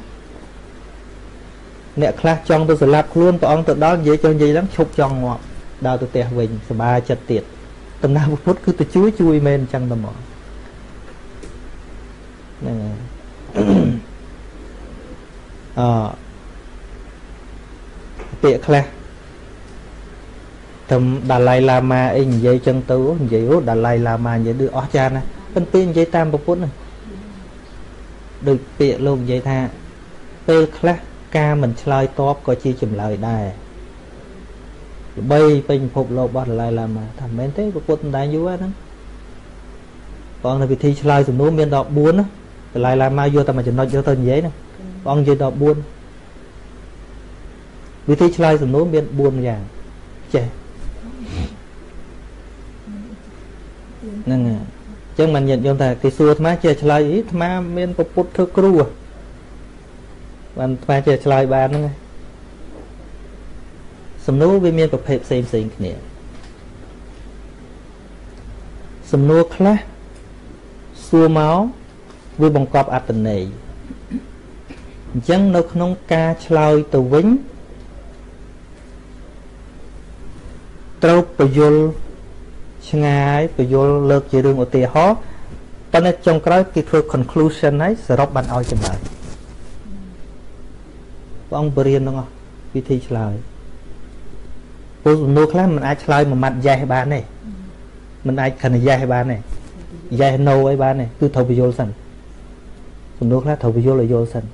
អ្នកខ្លះចង់ទៅស្លាប់ខ្លួនព្រះអង្គទៅដល់និយាយចុះនិយាយហ្នឹងឈប់ចង់ងាប់ដើរទៅផ្ទះវិញសប្បាយចិត្តទៀតដំណើរពុទ្ធគឺទៅជួយជួយមែនអញ្ចឹងតែមកហ្នឹងហើយអឺពាក្យខ្លះតែដាឡៃឡាម៉ាអីនិយាយចឹងទៅនិយាយអូដាឡៃឡាម៉ានិយាយដូចអស់ចានណាប៉ុន្តែនិយាយតាមពុទ្ធហ្នឹងដូចពាក្យលោកនិយាយថាពេលខ្លះការមិនឆ្លើយតបក៏ជាចម្លើយដែរល្បីពេញពិភពលោករបស់ដាឡៃឡាម៉ាថាមែនទេពុទ្ធសម្ដែងយូរហ្នឹងព្រះអង្គនៅវិធីឆ្លើយសំណួរមានដល់បួនណាដាឡៃឡាម៉ាយកតែមួយចំណុចយកទៅនិយាយណាព្រះអង្គនិយាយដល់បួនវិធីឆ្លើយសំណួរមានបួនយ៉ាងចេះហ្នឹងហើយអញ្ចឹងមិនញាតិញោមថាគេសួរអាត្មាចេះឆ្លើយអីអាត្មាមានពុទ្ធធ្វើគ្រូបានអាត្មាចេះឆ្លើយបានហ្នឹងសំណួរវាមានប្រភេទផ្សេងផ្សេងគ្នាសំណួរខ្លះសួរមកវាបង្កប់អត្ថន័យអញ្ចឹងនៅក្នុងការឆ្លើយទៅវិញត្រូវបញ្យល់ឆ្ងាយបញ្យល់លើកជារឿងឧទាហរណ៍ប៉ុន្តែចុងក្រោយគេធ្វើ conclusion ហើយសរុបបានឲ្យចម្លើយព្រះអង្គបរៀនទាំងអស់វិធីឆ្លើយពលសំណួរខ្លះមិនអាចឆ្លើយមួយម៉ាត់ yes បានទេមិនអាចគ្រាន់តែ yes បានទេ yes no អីបានទេគឺត្រូវបញ្យល់សិនសំណួរខ្លះត្រូវបញ្យល់ឲ្យយល់សិន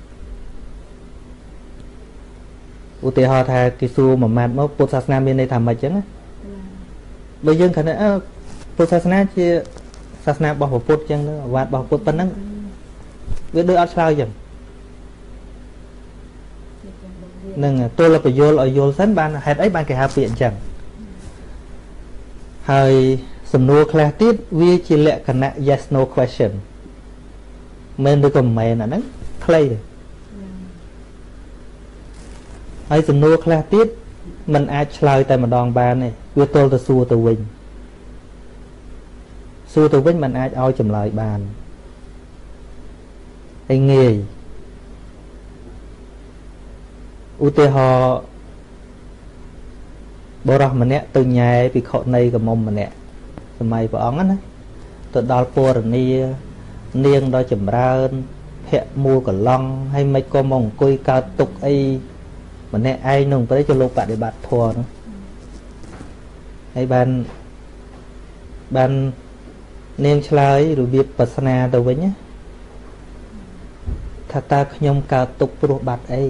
ឧទាហរណ៍ថាគេសួរមួយម៉ាត់មកពុទ្ធសាសនាមានន័យថាម៉េចចឹងណាបើយើងគ្រាន់តែអឺពុទ្ធសាសនាជាសាសនារបស់ពុទ្ធចឹងទៅអាវ៉ាត់របស់ពុទ្ធប៉ុណ្ណឹងវាដូចអត់ឆ្លើយចឹងនឹងទល់បញ្យល់ឲ្យយល់សិនបានហេតុអីបានគេហៅពាក្យអញ្ចឹងហើយសំណួរខ្លះទៀតវាជាលក្ខណៈ yes no question មែនឬក៏មិនមែនអាហ្នឹងខ្លីទេហើយសំណួរខ្លះទៀតมันអាចឆ្លើយតែម្ដងបានទេវាទល់ទៅសួរទៅវិញសួរទៅវិញมันអាចឲ្យចម្លើយបានហើយងាយឧទាហរណ៍បរោះម្នាក់ទៅញ៉ែភិក្ខុនៃកមុំម្នាក់សម័យព្រះអង្គណាទៅដល់ពរនីនាងដល់ចម្រើនភ័ក្រមួកឡង់ហើយមិនក៏មកអង្គុយកើតទុកអីម្នាក់ឯងក្នុងព្រៃចូលលោកបដិបត្តិធម៌នោះហើយបានបាននាងឆ្លើយរបៀបប្រស្នាទៅវិញណាថាតើខ្ញុំកើតទុកព្រោះបាត់អី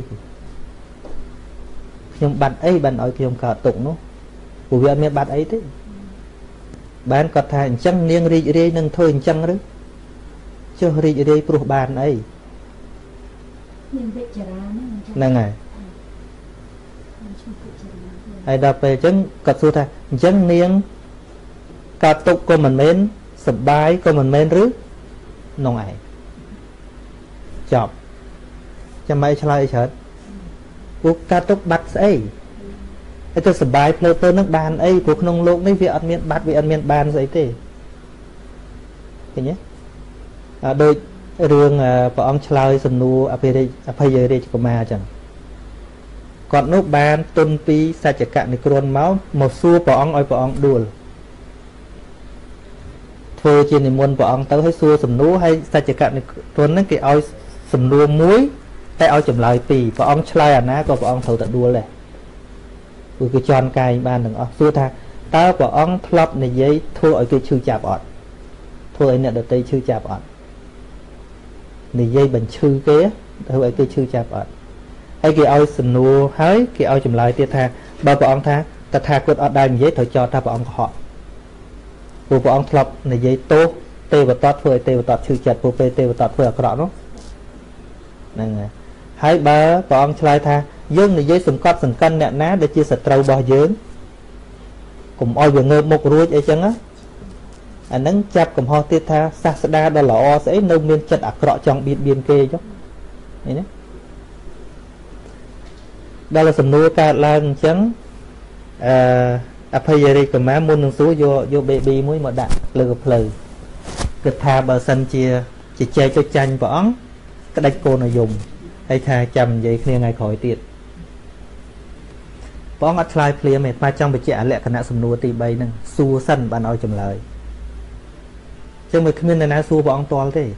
ខ្ញុំបាត់អីបានឲ្យខ្ញុំកើតទុកនោះព្រោះវាអត់មានបាត់អីទេបានគាត់ថាអញ្ចឹងនាងរីករាយនឹងធ្វើអញ្ចឹងឬចុះរីករាយព្រោះបានអីនាងវិចារណាហ្នឹងហើយហើយដល់ពេលអញ្ចឹងគាត់សួរថាអញ្ចឹងនាងកើតទុកក៏មិនមែនសប្បាយក៏មិនមែនឬក្នុងឯងចប់ចាំមិនឆ្លើយច្រើនពួកកើតទុកបាត់ស្អីហើយទៅសប្បាយផ្លើទៅនឹងបានអីព្រោះក្នុងโลกនេះវាអត់មានបាត់វាអត់មានបានស្អីទេឃើញទេអើដូចរឿងព្រះអង្គឆ្លើយសំណួរអភិរិយអភ័យរាជកុមារអញ្ចឹងគាត់នោះបានទុនពីសច្ចកៈនិក្រន់មកមកសួរព្រះអង្គឲ្យព្រះអង្គដួលធ្វើជានិមន្តព្រះអង្គទៅឲ្យសួរសំណួរហើយសច្ចកៈនិក្រន់ហ្នឹងគេឲ្យសំណួរមួយតែឲ្យចម្លើយពីរព្រះអង្គឆ្លើយអាណាក៏ព្រះអង្គត្រូវតែដួលដែរព្រោះគេជន់កាយបានទាំងអស់សួរថាតើព្រះអង្គធ្លាប់និយាយធ្វើឲ្យគេឈឺចាប់អត់ធ្វើឲ្យអ្នកដទៃឈឺចាប់អត់និយាយបញ្ឈឺគេធ្វើឲ្យគេឈឺចាប់អត់ហើយគេឲ្យសំណួរហើយគេឲ្យចម្លើយទៀតថាបើព្រះអង្គថាតថាគតអត់ដែរនិយាយត្រូវចោទថាព្រះអង្គកុហកព្រោះព្រះអង្គធ្លាប់និយាយទោសទេវតាធ្វើឲ្យទេវតាឈឺចិត្តព្រោះពេលទេវតាធ្វើអាក្រក់នោះហ្នឹងហើយហើយបើព្រះអង្គឆ្លើយថាយើងនិយាយសង្កត់សង្កិនអ្នកណាដែលជាសត្រូវរបស់យើងកុំឲ្យវាងើបមុខរួចអីចឹងណាអាហ្នឹងចាប់កំហុសទៀតថាសាស្តាដ៏ល្អស្អីនៅមានចិត្តអាក្រក់ចង់បៀតបៀនគេចុះឃើញទេដល់សំណួរកើតឡើងអញ្ចឹងអឺអភ័យរាជកុមារមុននឹងសួរយកយក baby មួយមកដាក់លើកភ្លៅគិតថាបើសិនជាជជែកចុចចាញ់ព្រះអង្គក្តិចកូនឲ្យយំហើយថាចាំនិយាយគ្នាថ្ងៃក្រោយទៀតព្រះអង្គអត់ឆ្លើយភ្លាមទេតែចង់បញ្ជាក់លក្ខណៈសំណួរទី3ហ្នឹងសួរសិនបានឲ្យចម្លើយចឹងមិនគ្មាននរណាសួរព្រះអង្គទាល់ទេ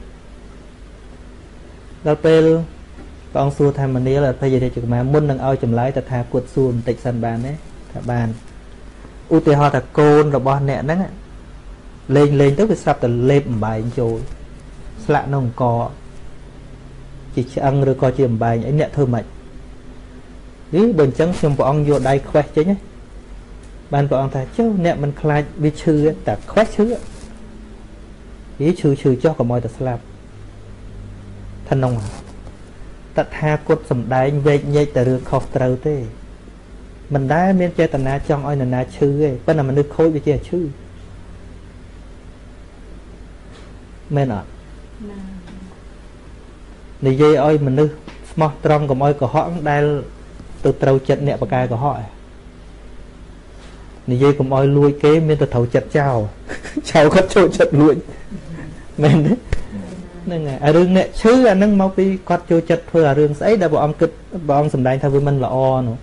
ដល់ពេលព្រះអង្គសួរថាមនាលអភ័យរាជកុមារមុននឹងឲ្យចម្លើយតថាគតសួរបន្តិចសិនបានទេថាបានឧទាហរណ៍ថាកូនរបស់អ្នកហ្នឹងលេងលេងទៅវាស្រាប់តែលេបអំបែងចូលស្លាក់នៅអង្គជាឆ្អឹងឬក៏ជាអំបែងអីអ្នកធ្វើម៉េចយីបើអញ្ចឹងខ្ញុំព្រះអង្គយកដៃខ្វេះចេញបានព្រះអង្គថាចុះអ្នកមិនខ្លាចវាឈឺតែខ្វេះឈឺយីឈឺឈឺចុះកុំឲ្យតែស្លាប់ថានងតថាគតសំដែងវែកញែកតែរឿងខុសត្រូវទេមិនដែលមានចេតនាចង់ឲ្យនរណាឈឺទេប៉ុន្តែមនុស្សខូចវាជាឈឺមែនអត់និយាយឲ្យមនុស្សស្មោះត្រង់កុំឲ្យកុហកដែលទៅត្រូវចិត្តអ្នកបកែកុហកនិយាយកុំឲ្យលួចគេមានទៅត្រូវចិត្តចោលចោលគាត់ចូលចិត្តលួចមែនទេហ្នឹងហើយអារឿងអ្នកឈឺអាហ្នឹងមកពីគាត់ចូលចិត្តធ្វើអារឿងស្អីដែលព្រះអង្គគិតព្រះអង្គសម្ដែងថាវាមិនល្អនោះ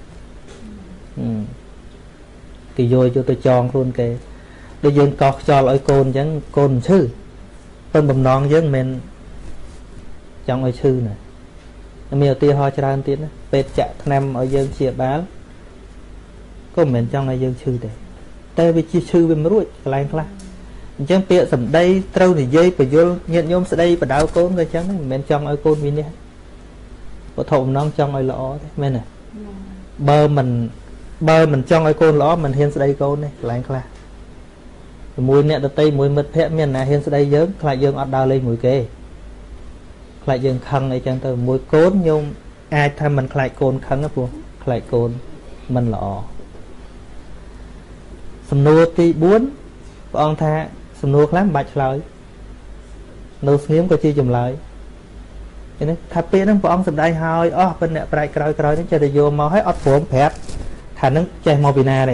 គេយកយកទៅចងខ្លួនគេដូចយើងកោសខ្យល់ឲ្យកូនអញ្ចឹងកូនឈឺប៉ុន្តែបំណងយើងមិនចង់ឲ្យឈឺណាមានឧទាហរណ៍ច្រើនទៀតណាពេទ្យចាក់ថ្នាំឲ្យយើងព្យាបាលក៏មិនមែនចង់ឲ្យយើងឈឺទេតែវាជាឈឺវាមិនរួចកន្លែងខ្លះអញ្ចឹងពាក្យសម្ដីត្រូវនិយាយបញ្យលញាតិញោមស្ដីបដៅកូនក៏អញ្ចឹងមិនមែនចង់ឲ្យកូនវិនិច្ឆ័យវត្ថុបំណងចង់ឲ្យល្អទេមែនទេបើមិនបើមិនចង់ឲ្យកូនល្អមិនហ៊ានស្ដីកូនទេកន្លែងខ្លះជាមួយអ្នកដតីមួយមិត្តភ័ក្តិមានណាហ៊ានស្ដីយើងខ្លាចយើងអត់ដើរលេងមួយគេខ្លាចយើងខឹងអីចឹងទៅមួយកូនញោមអាចថាមិនខ្លាចកូនខឹងទេព្រោះខ្លាចកូនមិនល្អសំណួរទី4ព្រះអង្គថាសំណួរខ្លះមិនបាច់ឆ្លើយនៅស្ងៀមក៏ជាចម្លើយឃើញទេថាពេលហ្នឹងព្រះអង្គសម្ដែងហើយអស់ប៉ុន្តែអ្នកប្រាជ្ញក្រោយក្រោយហ្នឹងចេះតែយកមកឲ្យអត់ព្រមប្រាប់ថាហ្នឹងចេះមកពីណាទេ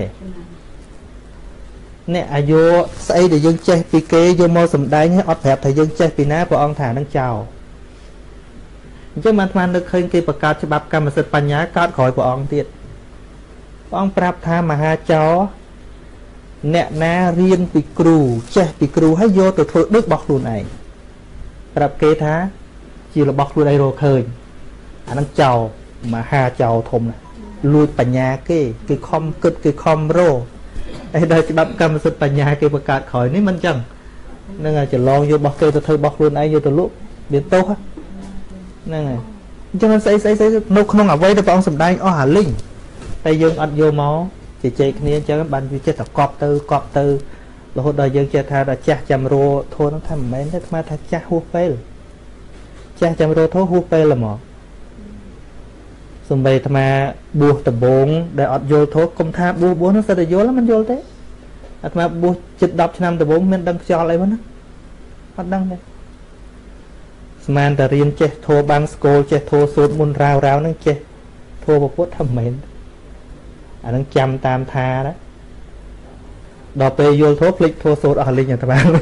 អ្នកអាយុស្អីដែលយើងចេះពីគេយកមកសម្ដែងឲ្យអត់ប្រាប់ថាយើងចេះពីណាព្រះអង្គថាហ្នឹងចោល chứ mà tham được khơi cái bậc cao cho bắp cam mà sệt bánh nhá cao khỏi của ông tiệt ông prap tham mà ha chó nẹt na riêng bị cừu che bị cừu hay vô từ thôi đức bọc luôn này prap kế thá chỉ là bọc luôn đây rồi khơi anh đang chào mà ha chào thùng này lui bánh nhá cái cái com cực cái com rô đây đây cho bắp cam mà sệt bánh nhá cái bậc cao khỏi ní mình chẳng nên là chỉ lo vô bọc cây từ thôi bọc luôn ấy vô từ lúc biến tốt á nên này cho nên xây xây xây nô không ở vây được ông sầm đai ó hà linh tay dương ăn vô máu chỉ chơi kia cho các bạn chơi tập cọp tư cọp tư là hồi đời dương chơi tha là cha chăm rô thôi nó thay mấy thế mà thay cha hú phê cha chăm rô thôi hú phê là mỏ xong bây tham mà bùa tập bốn để ọt vô thôi công tha bùa bùa nó sẽ được vô lắm mình vô thế mà bùa chụp đọc năm tập bốn mình đăng cho lại vẫn á đăng đây man ta riêng che thua băng school che thua sốt môn rào rào nó che thua một phút thầm mến à nó chăm tam tha đó đò bê vô thua flick thua sốt ở linh nhà ta bạn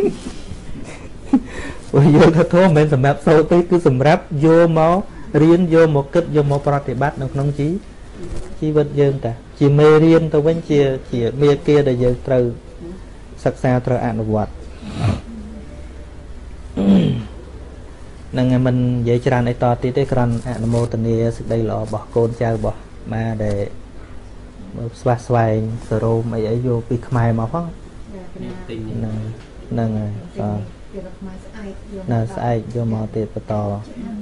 vô thua thua mình sầm rạp sâu tới cứ sầm rạp vô máu riêng vô một kích vô một prati bát nó không chí chi vật dương ta chỉ mê riêng tôi vẫn chia chỉ mê kia để dương từ sắc xa từ ăn vật năng mình dạy cho anh ấy to tí tới cần anh mô tình yêu sự đây lọ bỏ côn chơi bỏ mà để xoa xoay sờ rô mày ấy vô bị mày mà phong năng năng năng sai vô mò tiệt to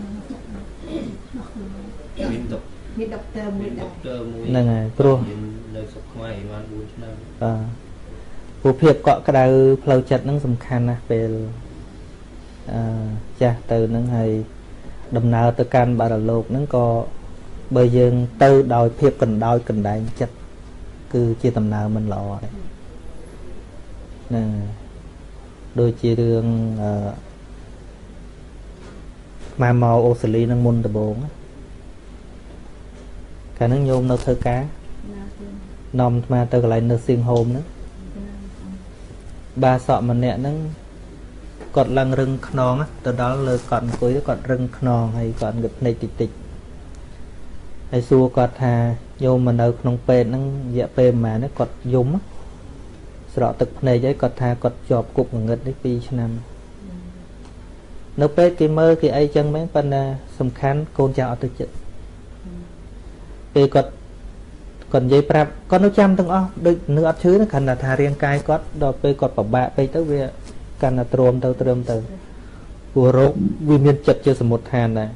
năng pro phù phiệp cọ cái đầu phơi chặt nó sầm khăn nè về cha từ nó hay đầm nào từ can bà là lột nó có bây giờ từ đòi phiệp cần đòi cần đại chất cứ chia tầm nào mình lọ đấy nè đôi chia đường uh, mà màu ô xử lý nó môn từ bốn cả nó nhôm nó thơ cá nòng mà từ lại nó xiên hôm nữa ba sọ mà nè nó còn lăng rừng non á từ đó là còn cuối còn rừng non hay còn gặp này tịch tịch hay xua còn hà vô mà ởក្នុងពេលហ្នឹងdạពេលmà nó còn dùng á sọទឹកnày vậy còn hà còn chọp cục ngực đấy pi năm nóពេលcái mơ cái ấy chân mấy phần sầm khán côn chào từ chếtពេលគាត់còn dây prap con nó chăm từng ó được nửa chứ nó cần là thà riêng cai cót đóពេលគាត់បបាក់ពេកទៅវាកាន់តែទ្រាំទៅទ្រាំទៅព្រោះរោគវាមានចិត្តជាសមុទ្រឋានដែរ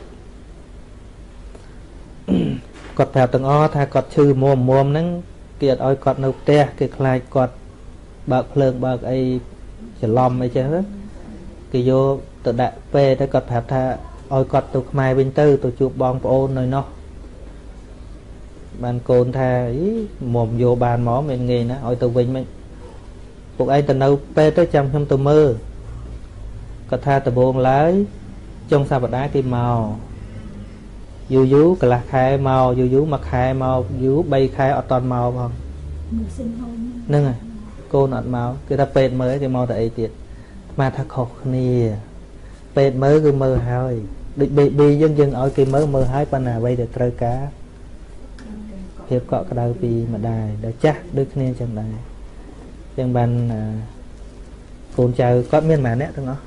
គាត់ប្រាប់ទាំងអស់ថាគាត់ឈឺមុំមុំហ្នឹងគេអត់ឲ្យគាត់នៅផ្ទះគេខ្លាចគាត់បើកភ្លើងបើកអីច្រឡំអីចឹងគេយកទៅដាក់ពេទៅគាត់ប្រាប់ថាឲ្យគាត់ទៅខ្មែរវិញទៅទៅជួបបងប្អូននៅនោះបានកូនថាអីមុំយកបានមកមិនងាយណាឲ្យទៅវិញមិនពួកឯងទៅនៅពេលទៅចាំខ្ញុំទៅមើលគាត់ថាដំបងឡើយចុងសប្តាហ៍គេមកយូរយូរកន្លះខែមកយូរយូរមួយខែមកយូរបីខែអត់តន់មកផងហ្នឹងហើយកូនអត់មកគេថាពេទ្យមើលគេមកតែអីទៀតមកថាខុសគ្នាពេទ្យមើលគឺមើលហើយដូច baby យើងយើងឲ្យគេមើលមើលហើយប៉ុន្តែអ្វីដែលត្រូវការភាពកក់ក្ដៅពីម្ដាយដែលចាស់ដូចគ្នាចឹងដែរចឹងបានកូនចៅគាត់មានម៉ាអ្នកទាំងអស់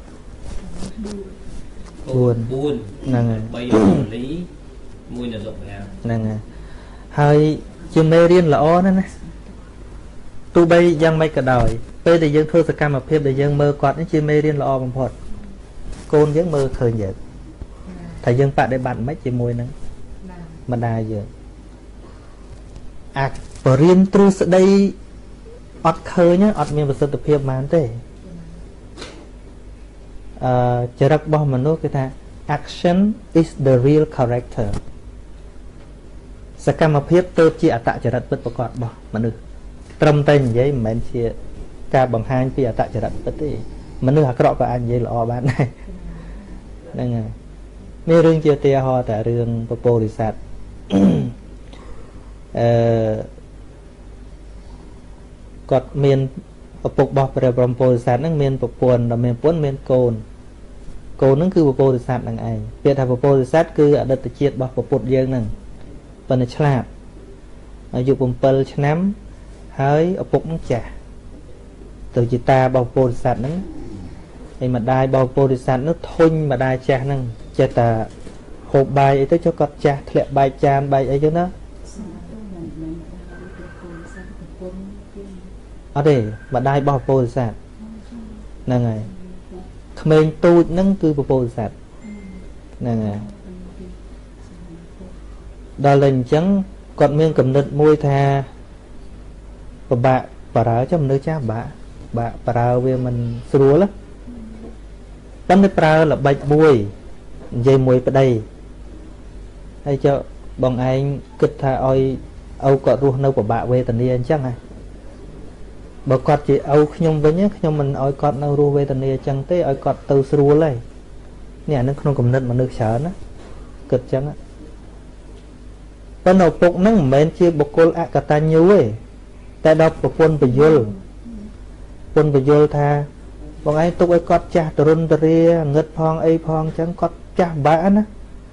បួនហ្នឹងហើយបីលីមួយនៅសុខហ្នឹងហើយហើយជាមេរៀនល្អណាស់ណាទោះបីយ៉ាងម៉េចក៏ដោយពេលដែលយើងធ្វើសកម្មភាពដែលយើងមើលគាត់នេះជាមេរៀនល្អបំផុតកូនយើងមើលឃើញយើងថាយើងបដិបត្តិមិនជាមួយនឹងម្ដាយយើងអាបរិញ្ញាទ្រឹស្ដីអត់ឃើញអត់មានប្រសិទ្ធភាពប៉ុន្មានទេអឺចរិតរបស់មនុស្សគេថា action is the real character សកម្មភាពទៅជាអត្តចរិតពិតប្រាកដរបស់មនុស្សត្រឹមតែនិយាយមិនមែនជាការបង្ហាញពីអត្តចរិតពិតទេមនុស្សអាក្រក់ក៏អាចនិយាយល្អបានដែរហ្នឹងហើយមានរឿងជាឧទាហរណ៍តែរឿងពពោធិសត្វអឺគាត់មានឪពុករបស់ព្រះបរមពុទ្ធសាសនាហ្នឹងមានប្រពន្ធដែលមានប្រពន្ធមានកូនក cô nó cứ bồ sát đằng ai việc thà bồ sát cứ ở đất chiết bọc bồ bột dương nằng bên này chạp dục bồn pel nắm hơi ở bụng chả từ chị ta bọc bồ sát nó thì mà đai bọc bồ sát nó thôi mà đai cha nằng cha ta hộp bài ấy tới cho con cha lẹ bài cha bài ấy chứ nó ở đây mà đai bọc bồ sát nè ngày mình tu nâng cư bồ sát nè ngày đó lên chẳng còn miếng cầm nứt môi tha và bạ bà ráo cho mình nơi cha bạ bạ bà ráo về mình sửa lắm bắn cái bà là bạch mùi dây mùi vào đây hay cho bọn anh kịch tha oi âu có ruột nâu của bạ về tận đi anh chắc này bà cọt chị âu nhung với nhé nhưng mình oi cọt nâu ruột về tận đi chẳng tới oi cọt từ sửa lấy nè nó không cầm nứt mà nước sở nó kịch chẳng á bên đầu phục nó mình chia bọc cô ạ cả ta nhiêu ấy tại đọc của quân bị vô quân bị vô tha bọn anh tục ấy cọt cha tờ rôn tờ ria ngất phong ấy phong chẳng cọt cha bã nó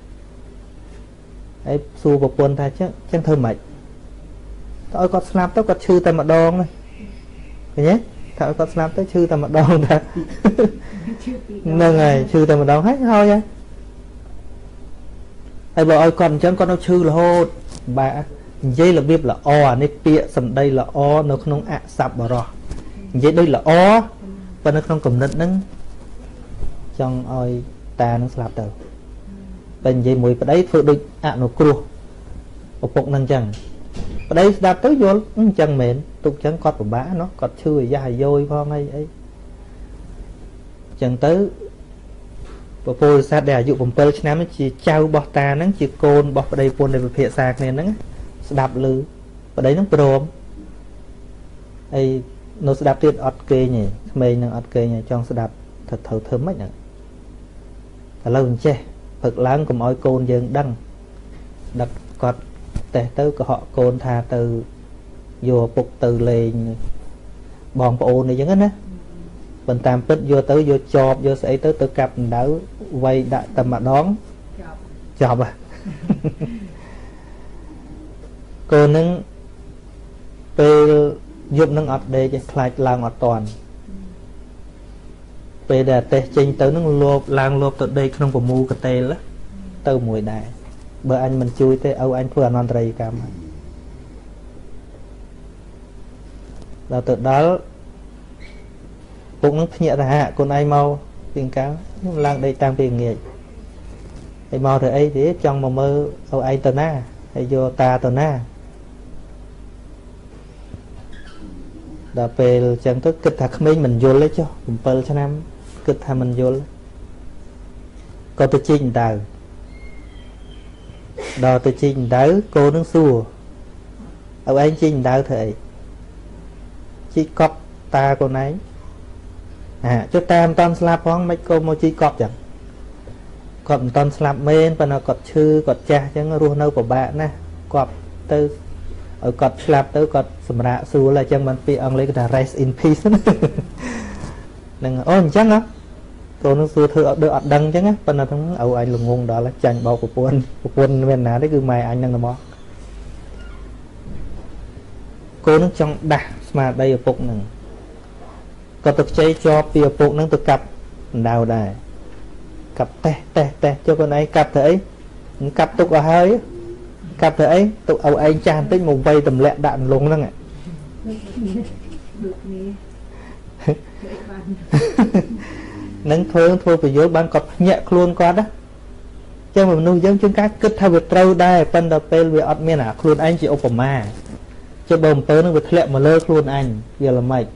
ấy xua bọc quân tha chứ chẳng thơ mạch tôi cọt snap tôi cọt chư tay mặt đòn này thấy nhé thợ cọt snap tới chư tay mặt đòn ta nâng này chư tay mặt đòn hết thôi nha ai bảo ơi còn chẳng con nó chư là hô bà dây là biết là o này bịa sầm đây là o nó không ạ sập vào rồi dây đây là o và nó không cầm nứt nâng trong ơi ta nó sập đầu bên dây mùi vào đấy phụ định ạ nó cua một bụng nâng chẳng ở đây đạp tới vô chẳng mến tục chẳng cọt của bá nó cọt chư dài dôi phong hay ấy chẳng tới và phôi sát để dụ bầm pel nó chỉ trao bọt ta nó chỉ côn bọt vào đây phun để phía sạc này nó đạp lư và đấy nó prom ấy nó sẽ đạp tiết ọt kê nhỉ mình nó ọt kê nhỉ trong sẽ đạp thật thầu thơm mất nhỉ là lâu che thật láng cùng oi côn dương đăng đặt quạt tè tới của họ côn tha từ vô phục từ lên bòn bộ này giống á bên tam pít vô tới vô chọp vô sẽ tới tới cặp đỡ quay đại tầm mà đón chọp à cô nâng về giúp nâng ọt đề cho khai lang ọt toàn về đà tê trên tới nâng lộp lang lộp tới đây không có mua cái tê lá từ mùi đài bữa anh mình chui tới âu anh vừa non rầy cả mà là từ đó cũng nó nhẹ ra hạ con ai mau tiền cáo lang đây tăng tiền nghề ai mau thì ấy thì trong mà mơ âu ai tờ na hay vô ta tờ na đã về chẳng có kịch thật mấy mình vô lấy cho mình pel cho năm kịch thà mình vô có tôi chinh tờ đò tôi chinh đỡ cô nó xua âu anh chinh đỡ thầy chỉ cọp ta con ấy à cho tam toàn slap phong mấy cô mua chi cọp chẳng còn toàn slap men và nó cọp chư cọp cha chẳng ruột nâu của bạn nè cọp từ ở cọp slap tới cọp sầm rạ xua là chẳng mình bị ông lấy cái là rest in peace đừng ôn chắc á cô nó xua thưa đỡ ọt đăng chứ á và nó thằng âu anh lùng ngôn đó là chành bao của quân của quân bên nào đấy cứ mày anh đang làm mò cô nó trong đà mà đây ở phục nè có thực chế cho bìa phục nó tự cặp đào đài cặp tè tè tè cho con ấy cặp thế cặp tục ở hơi cặp thế tục âu anh chan tới một vây tầm lẹ đạn lùng đó ngạ nâng thôi thôi phải vô ban cọp nhẹ luôn qua đó cho mình nuôi giống chúng cá kết thay việc trâu đây phân đập pel về ọt miên à luôn anh chị Obama cho bầm tới nó việc lẹ mà lơ luôn anh giờ là mày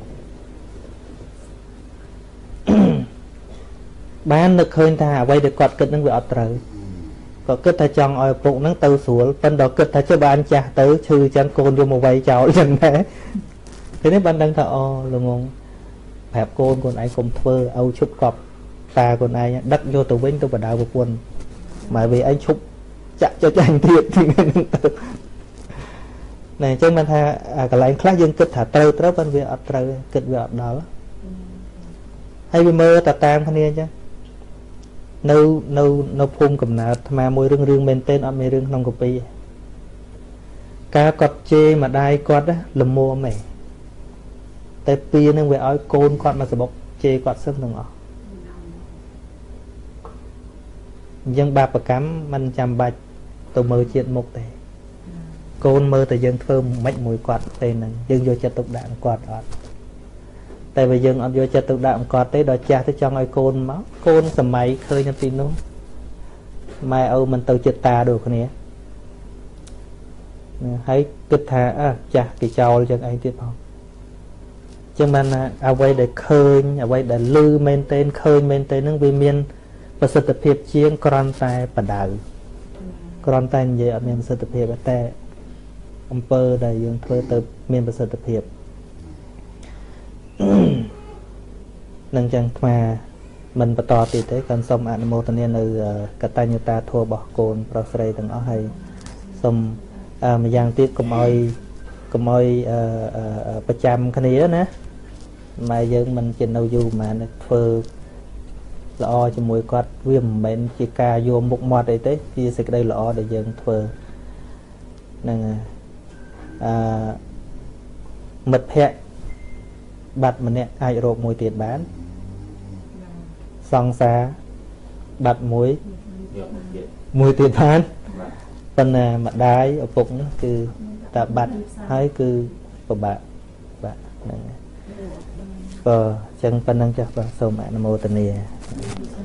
bán được hơi ta quay được cọt kết nó về ọt trời có kết ta chọn ở bụng nó tàu xuống phân đập kết ta cho bạn cha tới chư chân côn vô một vay chào lần thế thế nên ban đăng thợ o là ngon hẹp côn con anh cùng thơ âu chút cọp ta con ai đắc vô tù binh tôi vào đào một quân mà vì anh chụp chặt cho cho anh thiệt thì này chứ mình tha à, cái lại khác dân kết thả trâu trâu bên việc trâu kết việc đó hay bị mơ tà tam thanh niên chứ នៅនៅនៅភូមិកំណើតអាមួយរឿងរឿងមែនទែនអត់មានរឿងក្នុងកពីការគាត់ជេរម្ដាយគាត់ល្មមឯងតែពីនឹងវាឲ្យកូនគាត់មកសបុកជេរគាត់សឹងទាំងអស់អញ្ចឹងបាបកម្មมันចាំបាច់ទៅមើលជាតិមុខទេកូនមើលតែយើងធ្វើមិនមួយគាត់ទេហ្នឹងយើងយកចិត្តទុកដាក់គាត់អត់តែបើយើងអត់យកចិត្តទុកដាក់គាត់ទេដល់ចាស់ទៅចង់ឲ្យកូនមកកូនសម័យឃើញនៅទីនោះម៉ែឪមិនទៅចិត្តតាដូចគ្នាហើយគិតថាអើចាស់គេចោលចឹងឯងទៀតផងចឹងបានអ្វីដែលឃើញអ្វីដែលឮមែនទែនឃើញមែនទែនហ្នឹងវាមានប្រសិទ្ធភាពជាងគ្រាន់តែបដៅគ្រាន់តែនិយាយអត់មានប្រសិទ្ធភាពតែអំពើដែលយើងធ្វើទៅមានប្រសិទ្ធភាពនឹងចឹងអាត្មាមិនបន្តទៀតទេគាត់សូមអនុមោទនានៅកតញ្ញូតាធម៌របស់កូនប្រុសស្រីទាំងអស់ហើយសូមម្យ៉ាងទៀតកុំឲ្យកុំឲ្យប្រចាំគ្នាណាម៉ែយើងមិនជានៅយូរប៉ុន្មានធ្វើល្អជាមួយគាត់វាមិនមែនជាការយកមុខមាត់អីទេជាសេចក្តីល្អដែលយើងធ្វើហ្នឹងអឺមិត្តភក្តិបាត់ម្នាក់អាចរកមួយទៀតបានសង្សារបាត់មួយមួយទៀតបានប៉ុន្តែម្ដាយឪពុកនេះគឺតែបាត់ហើយគឺពិបាកបាទហ្នឹងបើអញ្ចឹងប៉ុណ្្នឹងចាស់បាទសូមអនុមោទនា